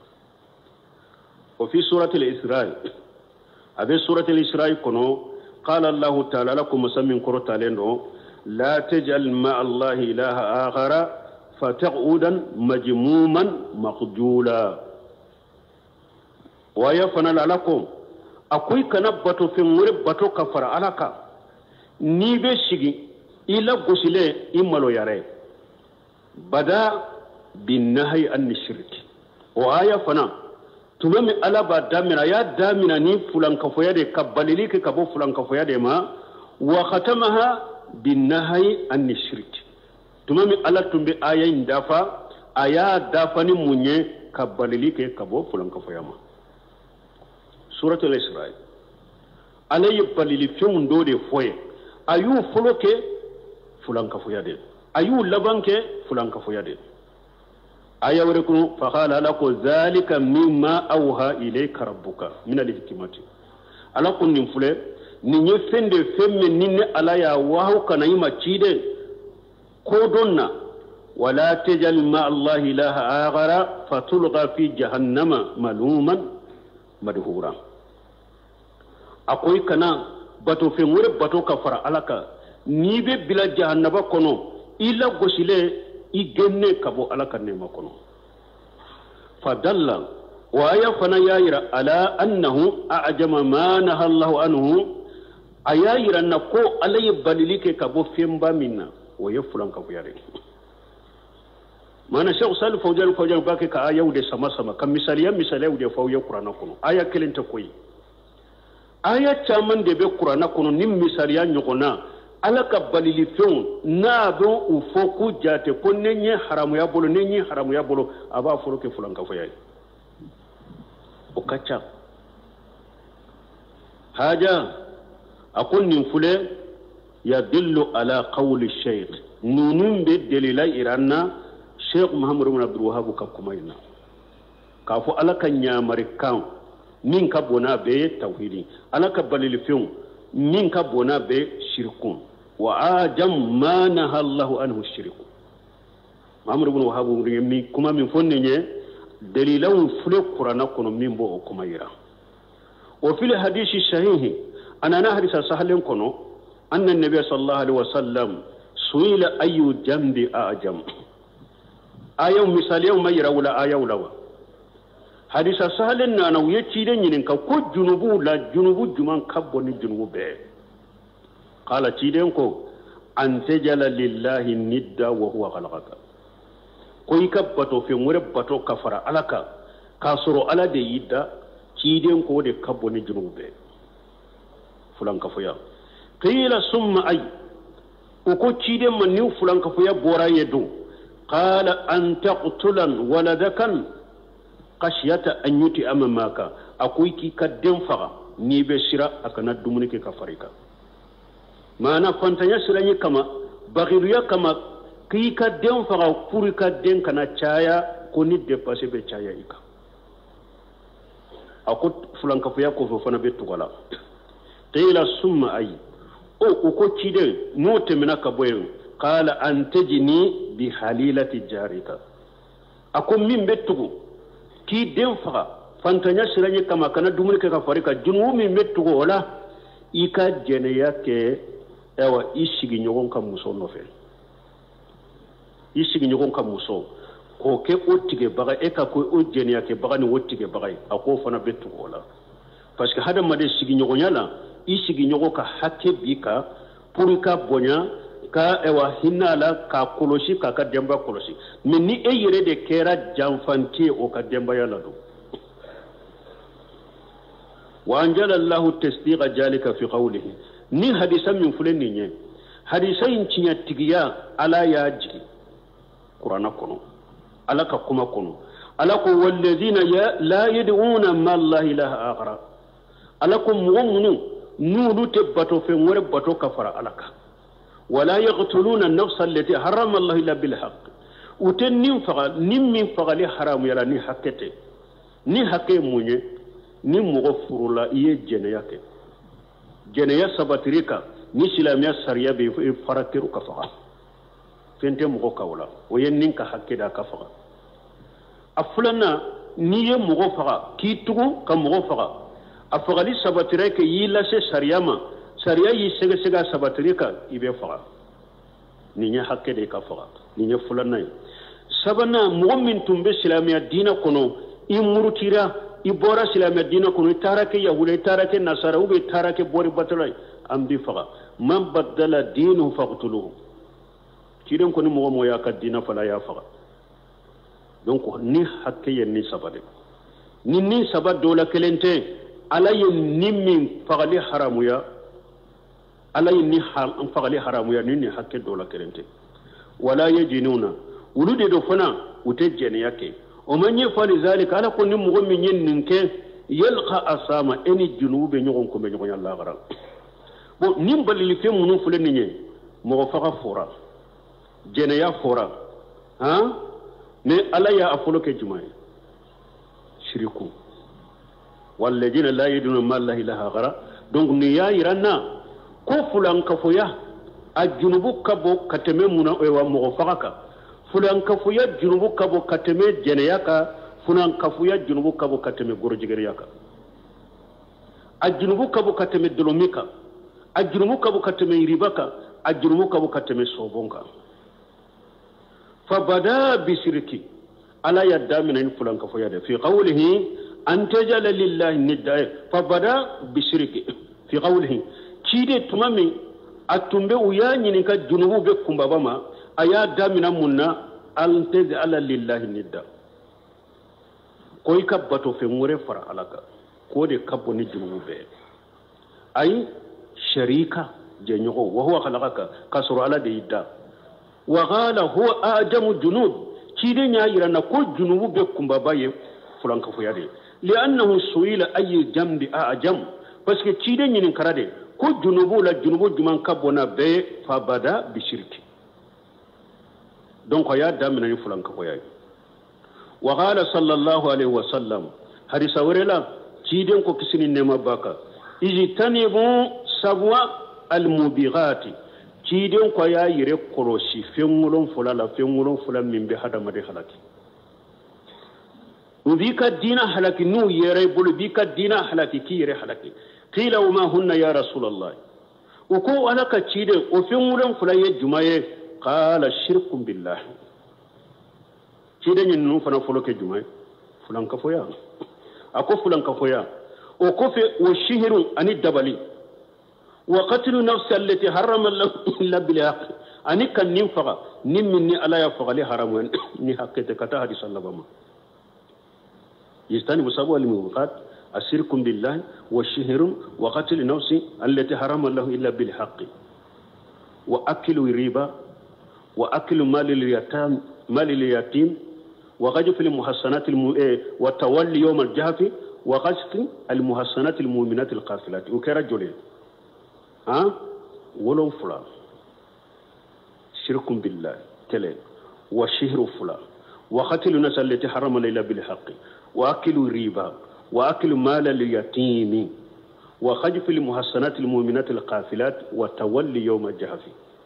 وفي سورة الإسراء أبي سورة الإسراء كنو قال الله تعالى لكم مسمين كرة لنو لا تجعل مع الله إله آخر فتقعدا مجموما مخجولا waya fana lalakum akwai kana bato fin wuri bato kafara alaka ni be shigi ila gusile imalo yare bada bin nahyi an shirk waya fana tumami ala ba damina ya damina ni fulan kafoya de kabalili ke kabo fulan kafoya de ma wa khatamaha bin nahyi an shirk tumami ala tumbi ayayin dafa aya dafa ni munye kabalili ke kabo fulan kafoya ma سورة الإسراء على يبالي فيهم دودي فوي أيو فلوك فلان كفويا دي أيو لبانك فلان كفويا دي أيا وركو فقال لك ذلك مما أوها إليك ربك من الحكمة على كل نفله نيفن دي فم نين على يا واه كان يما تشيد كودونا ولا تجعل مع الله إله آخر فتلقى في جهنم ملوما مدحورا akwai kana bato fe mure bato kafara alaka ni be bila jahannaba kono illa gosile igenne kabo ala kanema kono fadalla wa ya fana yayira ala annahu a'jama ma naha Allahu anhu ayayira na ko alay balilike kabo femba minna wa yafulan kabo yare mana Sheikh Salih Fawzan Fawzan bake ka ayaw de sama sama kam misaliya misaliya de faw ya Qur'ana kono aya kelenta koyi aya chaman de be Qur'ana kono nim misaliya nyogona ala ka balili fen na do u foku jate ko nenye haramu ya bolo nenye haramu ya bolo aba furo ke fulan ka fayai o kacha haja akun nin fule yadullu ala qawli shaykh nunun be dalila iranna Sheikh Muhammad ibn Abdul Wahhab ka kumaina ka fu ala kan nyamari kan min ka bona be tauhidi ala ka balili fen min ka bona be shirkun wa ajam ma naha Allahu anhu shirku Muhammad ibn Wahhab mi kuma min fonne nye dalilan fule Qur'ana kono min bo kuma yira wa fil hadisi sahih ana na hadisa sahalen kono anna nabiy sallallahu alaihi wasallam suila ayu jambi ajam ayaw misaliyaw mayra wala ayaw lawa hadisa sahalen na na wuyaci den yinin ka ko junubu la junubu juman kabbo ni junubu be qala ciden ko an tajala lillahi nidda wa huwa khalaqaka ko ikabbato fe ngure bato kafara alaka kasoro ala de yidda ciden ko de kabbo ni junubu be fulan kafuya qila summa ay ko ciden man ni fulan kafuya bora yedo qala an taqtulan waladakan khashyata an yuti amamaka akoy ki kadden faga ni be sira akana dumuni ke kafarika mana fantanya sirani kama bagiruya kama ki kadden faga puri kadden kana chaya ko ni dépasser be chaya ika akut fulan kafuya ko fo fana be tugala qila summa ay o ko cide no temina ka boyen qala an tajini bi halilati jarika akum min betugo ki den faga fantanya siranye kama kana dumuni ke ka farika junu min betugo wala ika jene yake ewa ishigi nyogon kam muso no fe ishigi nyogon kam muso ko ke otige baga e ka ko o jene yake baga ni otige baga ako fana betugo wala parce que hada made shigi nyogon yala ishigi nyogo ka hakke bika purika bonya ka ewa hinala ka koloshi ka ka demba koloshi mais ni e yere de kera jamfanti o ka demba yala do wa anjala Allah tasdiqa jalika fi qawlihi ni hadisa min fulani nye hadisa yin cinya tigiya ala yaji qur'ana kono ala ka kuma kono ala ko walladina la yad'una ma Allah ilaha akhara ala ko mu'minu nulu te bato fe ngore bato kafara alaka ولا يقتلون النفس التي حرم الله الا بالحق وتنين فقال نين من فقال حرام يلا ني حقته ني حقه مونيه ني مغفر الله يه جنياك جنيا سباتريكا ني سلاميا سريا بي فراتيرو كفا فنت مغو كولا وينين كحقه دا كفا افلنا ني مغو فقا كي تغو كمغو فقا افغالي سباتريكا يلا سي سرياما sariya yi sega sega sabatrika ibe faga ninya hakke de ka faga ninya fulana sabana mu'min tumbe islamiya dina kono imurutira ibora islamiya dina kono tarake yahude tarake nasara ube tarake bori batalay ambi faga man badala dinu faqtuluhu kiden ko ni mo mo ya ka dina fala ya faga donc ni hakke yen ni sabade ni ni sabad dola kelente alayen nimmin fagali haramu ya ala ni hal an fagali haramu ya ni hakke dola kerente wala yajinuna wulude do fana ute jene yake o man yafali zalika ala ko ni mo min yin ninke yalqa asama eni junube nyogon ko be nyogon Allah gara bo nim balili fe munu fule ni nye mo faga fora jene ya fora ha ne ala ya afulo ke jumay shiriku walladina la yaduna ma Allah ilaha gara donc ni ya iranna ko fulan kafoya a junubu kabo kateme muna ewa mo fagaka fulan kafoya junubu kabo kateme jeneyaka fulan kafoya junubu kabo kateme gorojigeriyaka a junubu kabo kateme dolomika a junubu kabo kateme ribaka أجرمو كبو كتمي صوبونك فبدا بشركي على يد من فلان كفويا في قوله أن تجعل لله ندا فبدا بشركي في قوله كيدي تمامي أتمبي وياني نكا جنوبو بكم بابما أيا دامنا منا أن تجعل لله ندا كوي كبتو في موري فرع لك كودي كبو نجنوبو بي أي شريكة جنوبو وهو خلقك كسر على ديدا وقال هو أعجم الجنود كيدي نيايرا نكو جنوبو بكم بابايا فلان كفويا دي لأنه سئل أي جنب أعجم بس كيدي نين كرادي كو جنوبو لا جنوبو جمان كبونا بي فبدا بشرك دونك يا دامنا فلان كفويا وقال صلى الله عليه وسلم حديث ورلا كيدي كو كسني نما باكا اجتنبوا سبوا الموبغات كيدي كو يا يري كروشي فيمولون فلا لا فيمولون فلا من بهذا ما دي حلاكي وبيك الدين حلاكي نو يري بول بيك الدين حلاكي كي يري حلاكي قيل وما هن يا رسول الله وكو أنا كتشيد وفيمولون فلا يجمعي قال شرك بالله كيدي ننو فنا فلوك جمعي فلان كفويا أكو فلان كفويا وكفي والشهر أن الدبلي وقتل نفس التي حرم الله إلا بالحق أني كان ننفق نمني ألا يفق لي حرام ني حقيقة كتا حديث الله بما يستاني بسبب الموقات الشرك بالله والشهر وقتل نفس التي حرم الله إلا بالحق وأكل الربا وأكل مال اليتام مال اليتيم وغجف المحصنات الم... وتولي يوم الجهف وغجف المحصنات المؤمنات القافلات وكرجل ها ولو فلا شرك بالله تلين وشهر فلا وقتل الناس التي حرم الله بالحق وأكل الربا وأكل مال اليتيم وخجف المحصنات المؤمنات القافلات وتولي يوم الجهف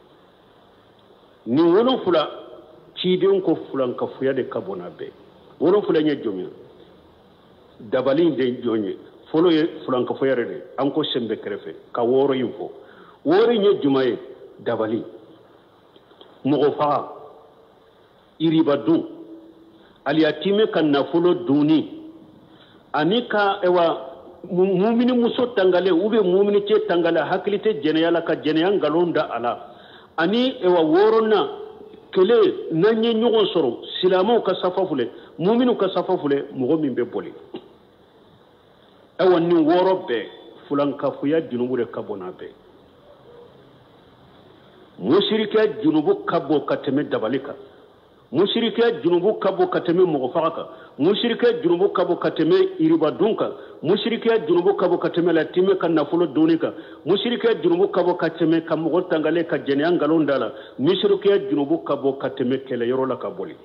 ni wolon fula kidin ko fulan ka fuya de kabona be wolon fula nya jomi dabalin de jonye folo ye fulan ka fuya de an ko sembe krefe ka woro yufo wori nya jumaye dabali mo fa iriba du aliyatime kan na folo duni anika ewa mumini muso tangale ube mumini che tangale haklite jeneyala ka jeneyan galonda ala ani ewa worona kele nanye nyugon soro silamo ka safafule muminu ka safafule mugo min be boli ewa ni woro be fulan kafuya junubu de kabona be mushrika junubu kabo kateme dabalika mushrika junubu kabo kateme mugofaka mushrika junubu kabo kateme iribadunka mushrika junubu kabo kateme latime kan nafulo donika mushrika junubu kabo kateme kam mugotangale ka jene angalondala mushrika junubu kabo kateme kele yorola kaboli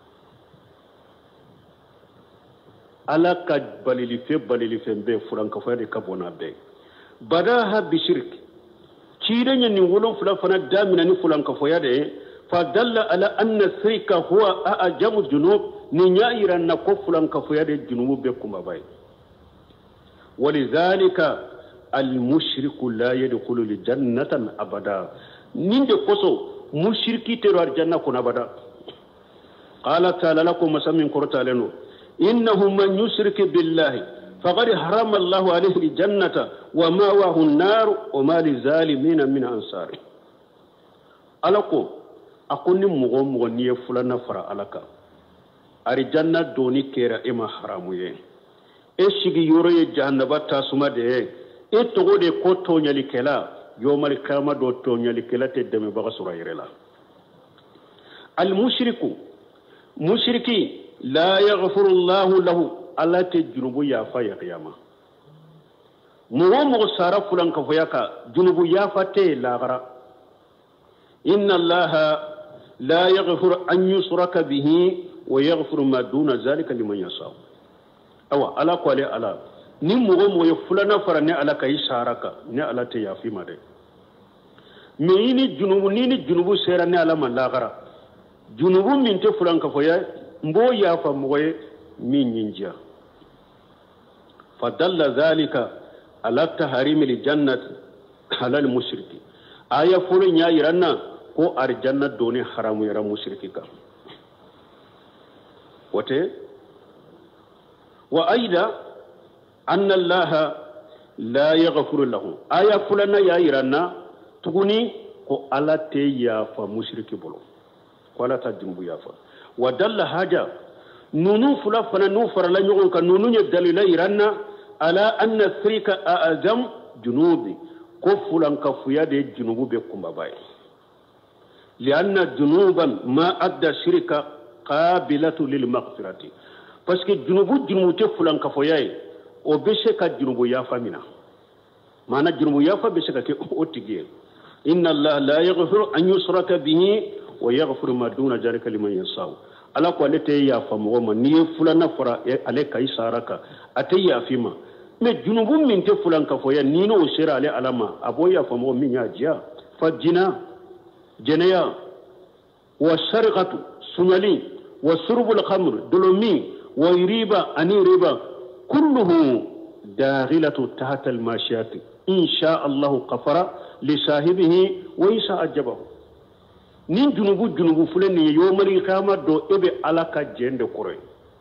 ala ka balili fe balili fe be furanka fa de kabona be badaha bishirk kirenya ni wolon fula fana damina ni fulanka fo yade فدل على أن الشرك هو أعجم الجنوب نيائرا نكفلا كفياد الجنوب بكم أباي ولذلك المشرك لا يدخل الجنة أبدا نين قصو مشركي ترى الجنة كن أبدا قال تعالى لكم مسمين كرتا لنو إنه من يشرك بالله فقد حرم الله عليه الجنة ومأواه النار وما للظالمين من أنصار ألقوا akoni mugo mugo niye fulana fara alaka ari janna doni kera ema haramu ye e shigi yoro ye jahannaba tasuma de e togo de ko to nyali kela yomal kama do to nyali kela te deme baga sura yirela al mushriku mushriki la yaghfiru Allah lahu alla te junubu ya fa ya qiyama mugo mugo sara fulan ka foyaka junubu ya fa te la gara inna allaha لا يغفر أن يشرك به ويغفر ما دون ذلك لمن يشاء أو على قول على نمغم ويفلنا فرني على كي شارك ني على تيافي ماده ميني جنوب نيني جنوب سيرني على من لاغرا جنوب من تفلان كفويا مبو يافا مغوي من ينجا فدل ذلك على تحريم الجنة على المشرك aya folo nya yiranna ko arjanna doni haramu yara mushrikika wote wa aida anna allaha la yaghfiru lahu aya fulana ya yiranna tuguni ko ala te yafa mushriki bolo ko ala ta jumbu yafa wa dalla haja nunu fula fana nu farala nyogon ka nunu nye dalila yiranna ala anna thrika a'azam junubi ko fulan ka fuya de junubu be kumba bay lianna junuban ma adda shirka qabilatu lil maghfirati parce que junubu junubu te fulan ka fuya o be se ka junubu ya famina mana junubu ya fa be se ka ke o tigel inna allaha la yaghfiru an yusraka bihi wa yaghfiru ma duna zalika liman yasha ala ko ale te ya fa mo ma ni fulana fara ale kai saraka ate ya fima me junubu min te fulan ka foya ni no shira ale alama aboya fa mo min ya jiya fajina jenaya wa sharqatu sunali wa surbul khamr dolomi wa riba ani riba kulluhu daghilatu tahta al mashiyati in sha Allah qafara li sahibihi wa isa ajabahu nin junubu junubu fulen ni yo mari kama do ebe alaka jende kore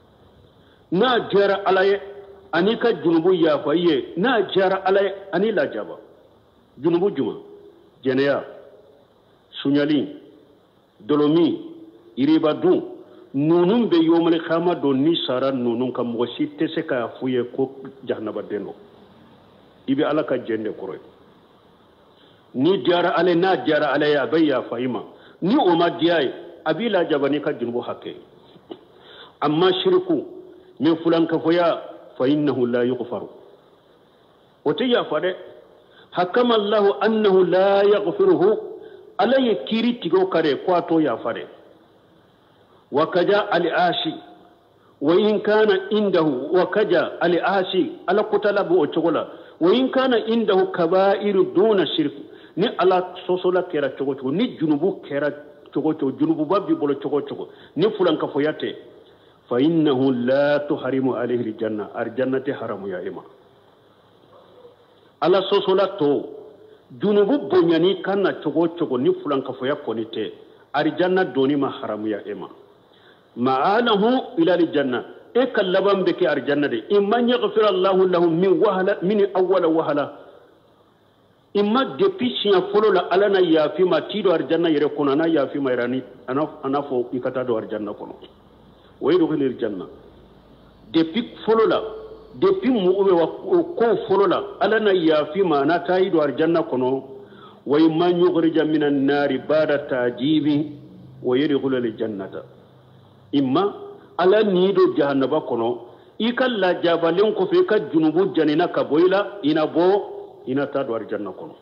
na jara alaye ani ka junubu ya faye na jara alaye ani la jaba junubu juma jeneya sunyali dolomi iriba du nunun be yo mari kama do ni sara nunun kam mo si tese ka fuye ko jahannaba deno ibe alaka jende kore ni jara ale na jara alaye abaya fahima ni o ma diyaye abila jabani ka junubu hakke amma shirku min fulan ka foya fa innahu la yughfaru wata ya fade hakama Allah annahu la yaghfiruhu alay kiriti go kare kwato ya fade wa kaja al ashi wa in kana indahu wa kaja al ashi ala kutalabu o chogola wa in kana indahu kaba'iru duna shirku ni ala sosola kera chogo chogo ni junubu kera chogo chogo junubu babbi bolo chogo chogo ni fulan ka foyate fa innahu la tuharimu alayhi aljanna arjannati haramu ya ima ala sosola to junubu bonyani kana chogo chogo ni fulan ka foya konite arjanna doni ma haramu ya ima ma'anahu ila aljanna e kallaban beke arjanna de imman yaghfir Allahu lahum min wahala min awwala wahala imma depuis siya folo la ala na yafi ma tido arjanna yere kono na yafi ma irani ana ana fo ikata do arjanna kono waydo ko lir janna depuis folo la depuis mu ube wa ko folo la ala na yafi ma na tayido arjanna kono way man yukhrija minan nari ba'da tajibi wa yadkhulu al jannata imma ala nido jahannaba kono ikalla jabalen ko fe ka junubu janina ka boyla ina bo ina tado arjanna kono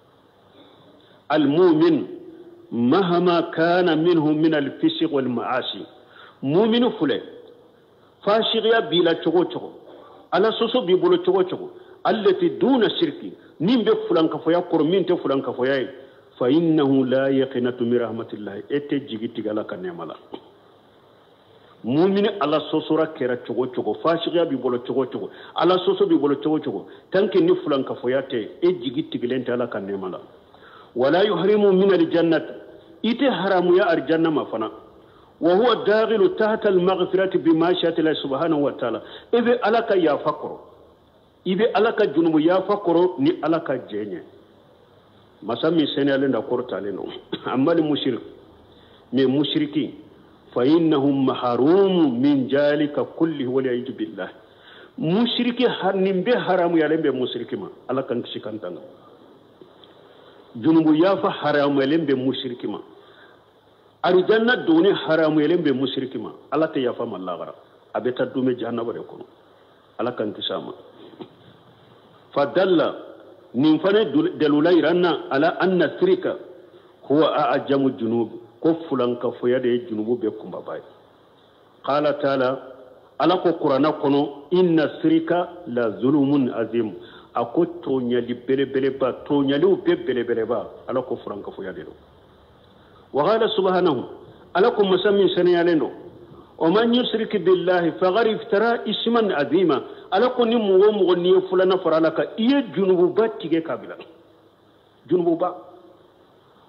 almu'min mahama kana minhu min alfisq wal ma'asi mu'minu fule fashiya bila chogo chogo ala soso bi bolo chogo chogo allati duna shirki nimbe fulan ka foya kor min te fulan ka foya fa innahu la yaqinatu min rahmatillah ete jigiti gala kanemala mu'mini ala sosora kera chogo chogo fashiya bi bolo chogo chogo ala soso bi bolo chogo chogo tanke ni fulan ka foyate e jigiti gilente ala kanemala wala yuhrimu min aljannat ite haramu ya arjanna mafana wa huwa daghilu tahta almaghfirati bima sha'at Allah subhanahu wa ta'ala ibe alaka ya fakro ibe alaka junubu ya fakro ni alaka jenye masami senale nda kortale no amma li mushrik me mushriki fa innahum mahrum min jalika kulli wala yajib billah mushriki hanimbe haramu ya lembe mushriki ma alaka nshikantanga junubu ya fa haramu ya lembe mushriki ma arjanna doni haramu ya lembe mushriki ma alaka ya fa mallagara abeta dume jahannaba de kono alaka nkisama fadalla nin fane dalula iranna ala anna sirika huwa a'jamu junub ko fulan ka foya de junubu be kumba bay qala taala ala ko qur'ana kono inna sirika la zulumun azim ako to nyali bele bele ba to nyali u be bele bele ba ala ko fulan ka foya de do wa qala subhanahu ala ko musammin saniyalendo o man yushrik billahi faqad iftara isman azima ala ko ni muwo muwo ni fulana farala ka iye junubu ba tige kabila junubu ba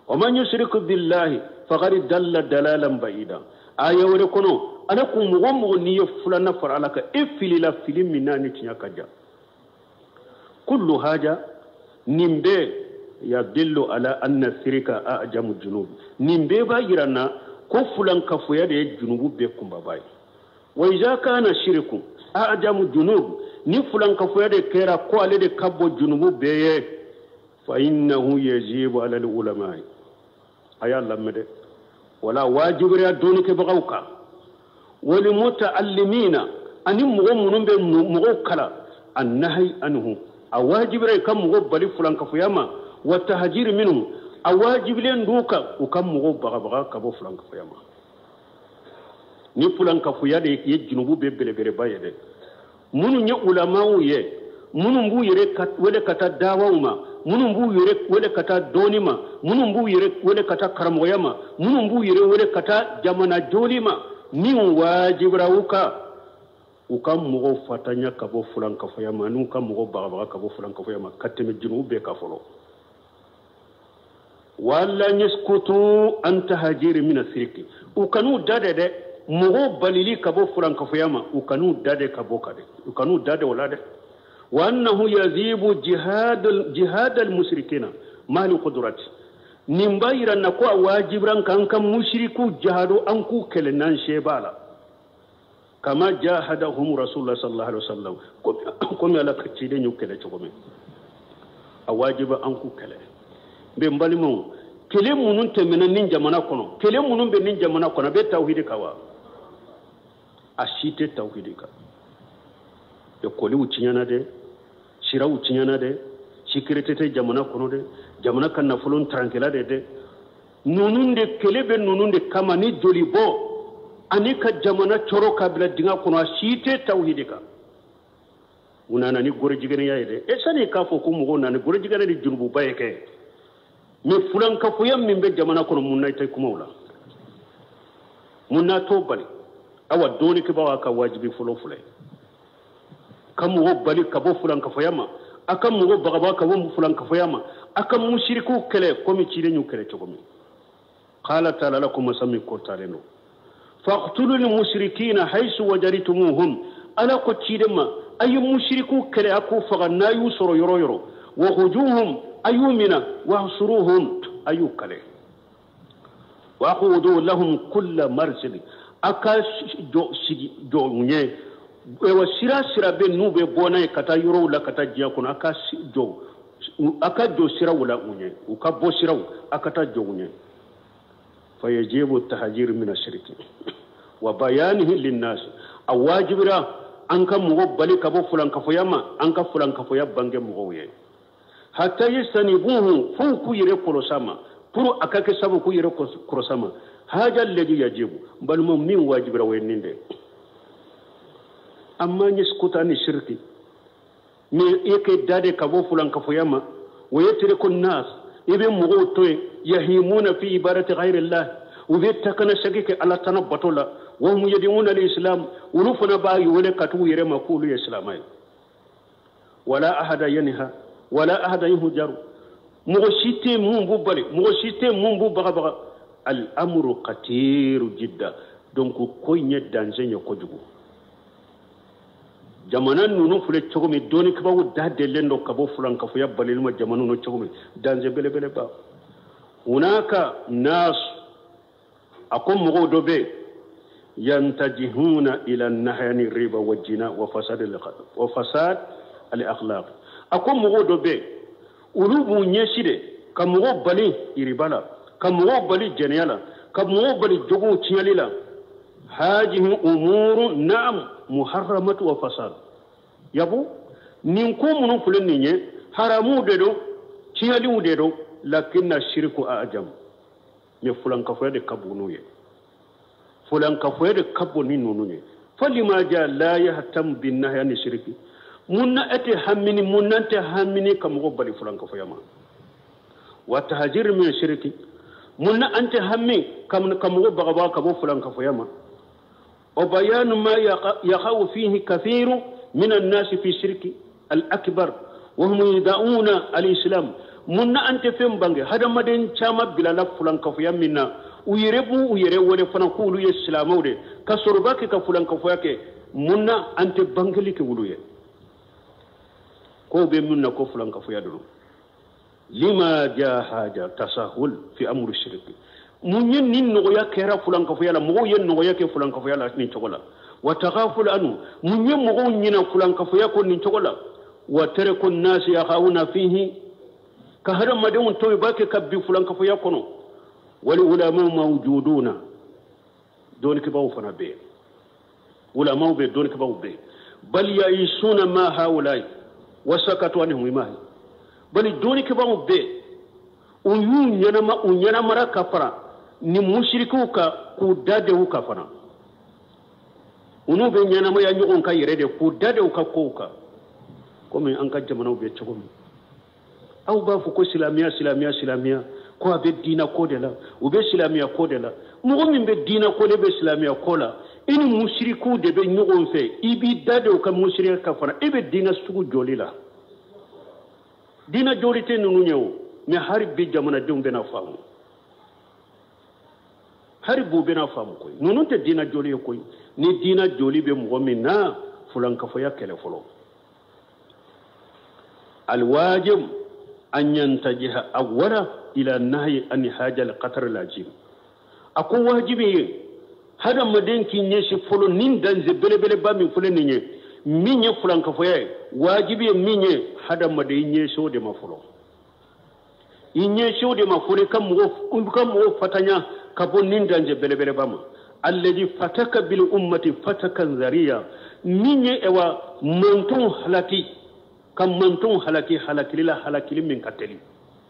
ومن يشرك بالله فقد دل دلالا بعيدا آية وركونو أنا كم مغم غنية فلان فرالك إفلي لا فيلم من نانيتيا كجا كل هذا نمبي يدل على أن الشرك أعجم الجنوب نمبي بايرنا كفلان كفويا دي الجنوب بكم باباي وإذا كان الشرك أعجم الجنوب نفلان كفويا دي كيرا قوالي دي كبو الجنوب بيه فإنه يجيب على العلماء أيا لمده ولا واجب يا دونك بغوكا ولمتعلمين أن مغمون بمغوكلا النهي عنه أواجب رأي كم مغوب بلي فلان كفياما والتهجير منه أواجب لين دوكا وكم مغوب بغا بغا كبو فلان كفياما ni fulan kafuya de ye junubu be bele bele baye de munu nya ulama ye munu mbu yere kat wele kata dawuma munu mbu yere wele kata donima munu mbu yere wele kata karamoyama munu mbu yere wele kata jamana jolima ni wajibrawuka ukam mugo fatanya kabo fulan kafuyama nu kam mugo baga kabo fulan kafuyama kateme junube ka folo wala niskutu anta hajiri min asirki ukanu dade de mugo balili kabo fulan kafuyama ukanu dade kabo kade ukanu dade wala de وأنه يذيب جهاد جهاد المشركين ما القدرات نمبايرا نكوا واجبرا كان كم مشركو جهادوا أنكو كلنان شيبالا كما جاهدهم رسول الله صلى الله عليه وسلم كم يلا كتيرين يكلا تقومي أواجب أنكو كلا بمبالمون كلام منون تمنا نينجا منا كنو كلام منون بنينجا منا كنو بيت توحيد كوا أشيت توحيد كوا يقولي وتشينا ده شراء وتشينا ده شكرتة جمنا كنو ده جمنا كنا فلون ترانكلا ده ده نونون ده كلب نونون ده كماني جولي بو أني كجمنا شرو كابلا دينا كنو أشيت توحيد كوا ونانا ني غوري جيغنا يا ده اساني كافو كوم غونا ني غوري جيغنا دي جنوب بايكه مي فلان كافو يم من به جمنا كنو مناي تاي كومولا منا توبالي awa doni ke bawa ka wajibi fulo fulay kam wo bali ka bo fulan ka fayama akam wo baga ka wo fulan ka fayama akam mushriku kele komi cire nyu kele chogomi qala ta'ala lakum sami ko taleno faqtulul mushrikeena haythu wajadtumuhum ala ko cire ma ayu mushriku kele aku faga na yusoro yoro yoro wa khujuhum ayumina wa hsuruhum ayu kale wa khudu lahum kull marsid aka do sigi do nye ewa sira sira be nube bona kata yoro la kata jiya kuna aka do aka do sira wala unye uka bo sira akata do unye fayajibu tahjir min ashirki wa bayanihi linnas awajibira anka mugo bali kabo fulan kafoyama anka fulan kafoya bange mugo ye hatta yastanibuhu fuku yire kolosama puru akake sabu ku yire kolosama haja alladhi yajibu bal mu'min wajibra weninde amma niskuta ni shirki me yake dade kabo fulan kafoyama ويترك الناس ابن مغوتوي يهيمون في عبادة غير الله وبيتكنا شكيك على تنبطولا وهم يدعون الإسلام ولفنا باي ولكتو يرمى كل إسلامي ولا أحد ينهى ولا أحد يهجر مغشيتي منبو بالي مغشيتي منبو بغا بغا الأمر كثير جدا دونك كوي ندانزين يكوجو jamana nunu fule chogomi doni kabawu dade lendo kabo fulan kafu ya balilma jamana nunu chogomi danze bele bele ba hunaka nas akum mugodobe yantajihuna ila nahani riba wa jina wa fasad al wa fasad al akhlaq akum mugodobe ulubu nyeshide kamugo bali iribala kamugo bali jeniala kamugo bali jogo chialila hajihi umuru na'am muharramatu wa fasad yabu nin ko munun fulen ninye haramu de do ciyali de do lakinna shirku ajam me fulan ka fayde kabunu ye fulan ka fayde kabuni nunu ye falima ja la yahtam bin nahyi shirki munna ati hamini munnante hamini kam go bali fulan ka fayama wa tahjir min shirki munna ante hammi kam kam go baga ka bo fulan ka fayama وبيان ما يقع فيه كثير من الناس في الشرك الأكبر وهم يدعون الإسلام munna ante fem bange hada maden chama bilala fulan kafuya minna uyirebu uyere wole fana kulu ye islamawde ka sorbake ka fulan kafuya ke munna ante bangeli ke wuluye ko be munna ko fulan kafuya do lima ja haja tasahul fi amri shirki munyen nin no ya kera fulan kafuya la mo yen no ya ke fulan kafuya la ni chogola wa taghaful anu munyen mo nyina fulan kafuya ko ni chogola wa taraku an-nas yakhawuna fihi ka hada madun to bake kabbi fulan kafuya kono wal ulama mawjuduna don ke bawo fana be ulama be don ke bawo be bal yaisuna ma haulai wasakatu anhum ma bal don ke bawo be uyu nyana ma unyana mara kafara ni mushriku ka ku dade hu kafara unu be nyana ma ya nyugon ka yirede ku dade hu ka ko ka comme an ka jamana be chogom aw ba fu ko islamiya islamiya islamiya ko abe dina ko de la u be islamiya ko de la mo min be dina ko de be islamiya ko la ini mushriku de be nyugon fe ibi dade hu ka mushrika kafara ibe dina sugu joli la dina joli te nunu nyew mais hari bi jamana dum bena famu hari bu bena famu koy nunu te dina joli koy ni dina joli be mo min na fulan ka foya kele folo al wajib an yantajiha awwala ila nahyi an haja al qatar al ajim akon wajibi hada maden ki nyeshi folo nin danze bele bele ba min fulen nye minye fulan ka foya wajibi minye hada maden nyeshi de ma folo inye shode ma fure kam mo kam mo fatanya kabon nin danje bele bele bama alladhi fataka bil ummati fatakan zariya minye ewa montun halaki kam montun halaki halaki la halaki min kateli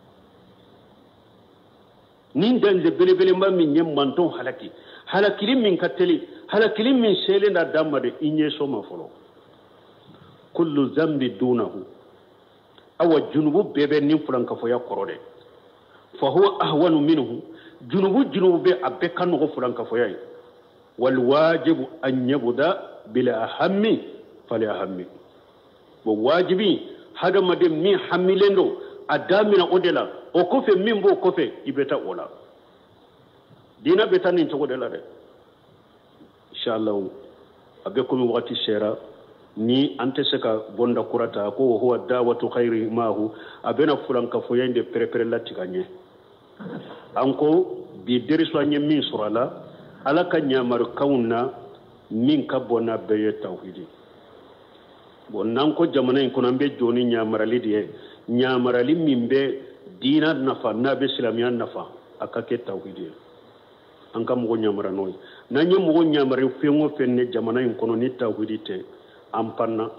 nin danje bele bele ma minye montun halaki halaki min kateli halaki min shele na damade inye so ma folo kullu zambi dunahu awa junubu bebe nin fulan ka foya korode fa huwa ahwanu minhu junubu junubu be abbe kan go fulan ka foya wal wajibu an yabda bila ahammi fali ahammi bo wajibi hada madem mi hamilendo adamina odela o kofe min bo kofe ibeta ola dina beta nin to odela de inshallah abbe ko mi wati shera ni ante seka bonda kurata ko huwa dawatu khairi mahu abena fulan ka foyende prepare lati ganye anko bi deriswa nye min surala ala ka nyamar kauna min ka bona beye tawhidi bonan ko jamana en kono be joni nyamarali de nyamarali min be dina nafa na be islamiyan nafa akake tawhidi an ka mo nyamara noy na nye mo nyamare fengo fenne jamana en kono ni tawhidi te ampanna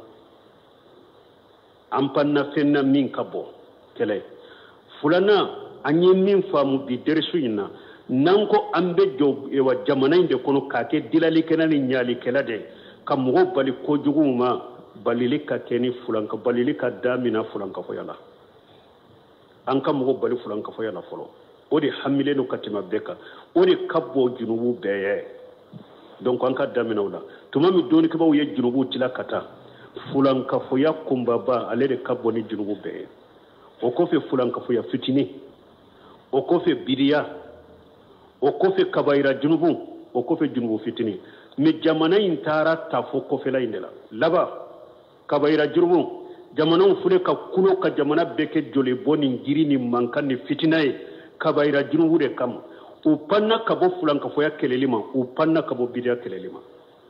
ampanna fenna min kabo kele fulana anye min famu bi dersu ina nanko ambe job e wa jamana inde kono kake dilali kenani nyali kelade kam go bali ko juguma balili ka keni fulanka balili ka damina fulanka foyala an kam go bali fulanka foyala folo odi hamile no katima beka odi kabbo junubu beye donc an ka damina wala tuma mi doni ko ye junubu tila kata fulanka foya kumbaba ale de kabbo ni junubu beye o ko fe fulanka foya fitini o ko fe bidiya o ko fe kabaira junubu o ko fe junubu fitini mi jamana intara tafo ko fe la indela laba kabaira junubu jamana fure ka kulo ka jamana beke jole boni ngiri ni mankan ni fitinae kabaira junubu de kam upanna kabo fulanka foya kelelima upanna kabo bidiya kelelima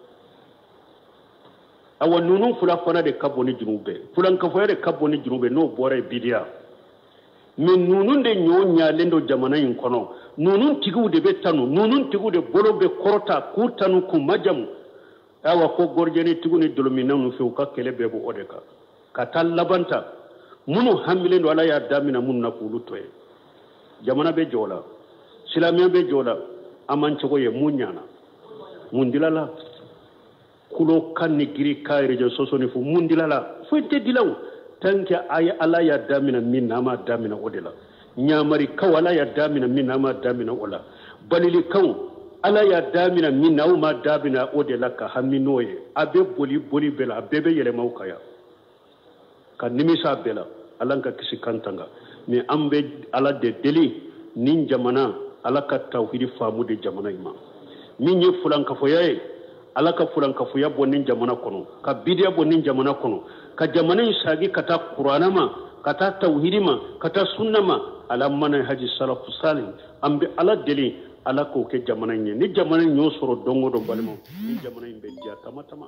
awa nunu fula fana de kabo ni junube fulanka foya de kabo ni junube no bore bidiya min nunun de nyonya lendo jamana yin kono nunun tigu de betanu nunun tigu de bolo be korota kutanu ku majam awa ko gorjeni tigu ni dolomina nu fe ka kele be bo odeka katal labanta munu hamile ndo ala ya damina mun na kulu toye jamana be jola silamiya be jola aman chogo ye munyana mundilala kulo kanni giri kayre je sosoni fu mundilala fu te dilaw tanke ay ala ya damina minna ma damina odela nyamari kawala ya damina minna ma damina ola balili kaw ala ya damina minna ma damina odela ka haminoye abe boli boli bela bebe yele mawkaya ka nimisa bela alanka kisi kantanga mais an bɛ ala de deli nin jamana ala ka tawhidi faamu de jamana in ma min ye fulankafoya ye ala ka fulankafoya bɔ nin jamana kɔnɔ ka bidiya bɔ nin jamana kɔnɔ ka jamana in sagi ka taa kurana ma ka taa tawhidi ma ka taa sunna ma ala mana haji salafu salih an bɛ ala deli ala k'o kɛ jamana in ye ni jamana in y'o sɔrɔ don o don balimaw ni jamana in bɛ diya tama tama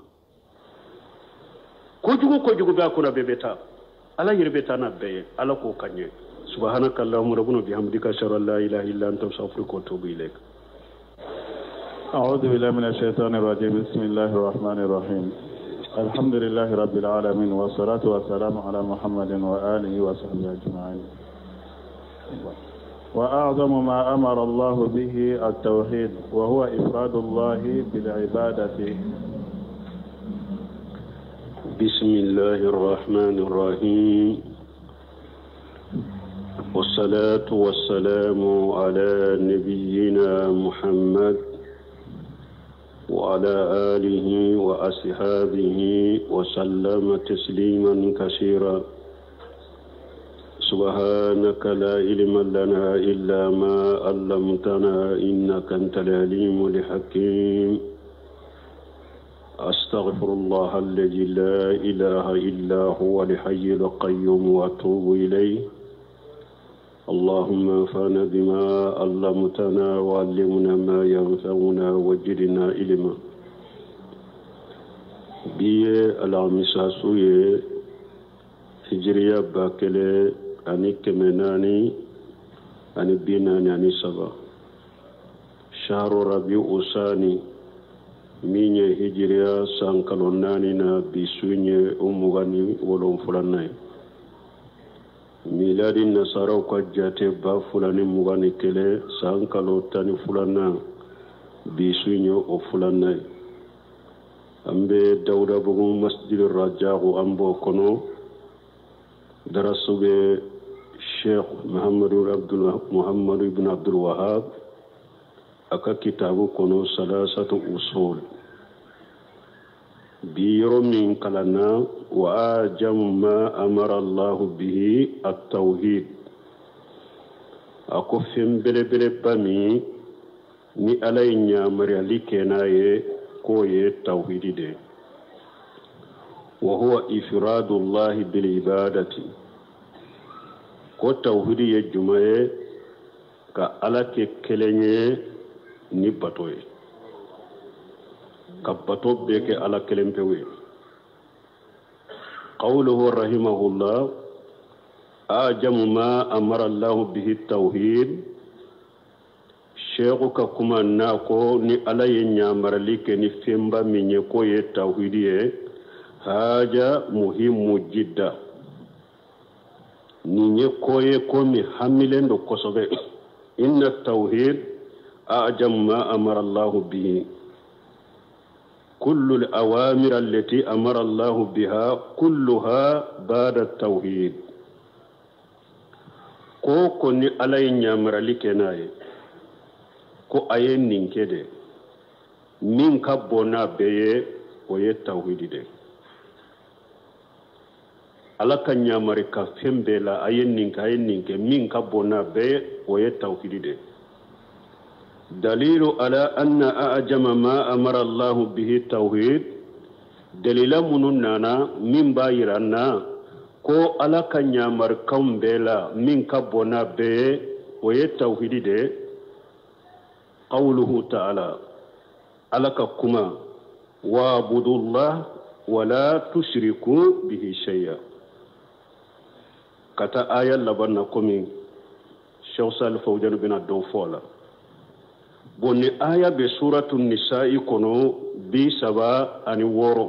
kojugu kojugu bɛ a kɔnɔ bɛɛ bɛ taa ala yɛrɛ bɛ taa n'a bɛɛ ye ala k'o ka ɲɛ subhanaka allahumma rabbuna bihamdika ashhadu an la ilaha illa anta astaghfiruka wa atubu ilayk أعوذ بالله من الشيطان الرجيم بسم الله الرحمن الرحيم الحمد لله رب العالمين والصلاة والسلام على محمد وآله وصحبه أجمعين وأعظم ما أمر الله به التوحيد وهو إفراد الله بالعبادة بسم الله الرحمن الرحيم والصلاة والسلام على نبينا محمد وعلى آله وأصحابه وسلم تسليما كثيرا سبحانك لا علم لنا إلا ما علمتنا إنك أنت العليم الحكيم أستغفر الله الذي لا إله إلا هو الحي القيوم وأتوب إليه اللهم انفعنا بما علمتنا وعلمنا ما ينفعنا وزدنا علما بيه العمساسوية هجرية باكلة أني كمناني أني بيناني أني سبا شهر ربيع الثاني ميني هجرية سانكالوناني نا بيسويني أمغاني ولون فلاناي miladi nasaraw ka jate ba fulani mugani kele san kalo tani fulana bisu nyo o fulana ambe dawda bugu masjid rajahu ambo kono darasube sheikh muhammad abdul muhammad ibn abdul wahhab aka kitabu kono salasatu usul بيرو من كلنا وآجم ما أمر الله به التوحيد أكو فين بلي بلي بامي ني ألاي نيامري لكيناي كوي التوحيد دي وهو إفراد الله بالعبادة كو توحيد يجمعي كألاك كليني نبطوي كبتوب بك على كلمة وين قوله رحمه الله أعجم ما أمر الله به التوحيد شيخك كما ناكو ني علي نيامر لك نفهمبا من يكوي التوحيد هذا مهم جدا ني يكوي كومي حملين دو كسوغي إن التوحيد أعجم ما أمر الله به كل الأوامر التي أمر الله بها كلها بعد التوحيد كو كوني علي نيامر لكناي كو أين نينكده من كبونا بيه ويه التوحيد ده على كان نيامر كفهم بلا أين نينك أين نينك من كبونا بيه ويه التوحيد ده دليل على أن أعجم ما أمر الله به التوحيد دليل مننا من بايرنا كو على كان يامر كم بلا من كبونا به ويتوحيد ده قوله تعالى على كما وعبدوا الله ولا تشركوا به شيئا كتا آية لبنا كمي شوصال فوجان بنا دوفولا bonni aya be suratu nisa'i kono bi saba ani woro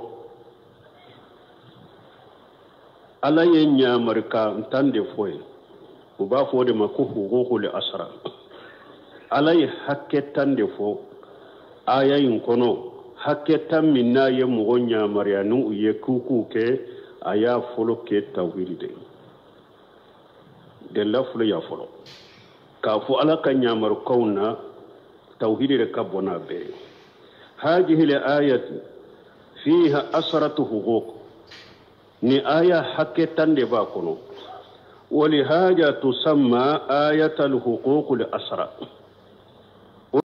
ala ye nyamarka ntande foye o ba fo de mako huququl asra ala ye hakke tande fo aya yin kono hakke tan minna ye mo nyamariyanu ye kuku ke aya folo ke tawhide de la folo ya folo ka fo ala kan nyamar kauna توحيد ركبنا به هذه الآية فيها أسرة حقوق ni aya hakke tande ba kono ولهذا تسمى آية الحقوق الأسرى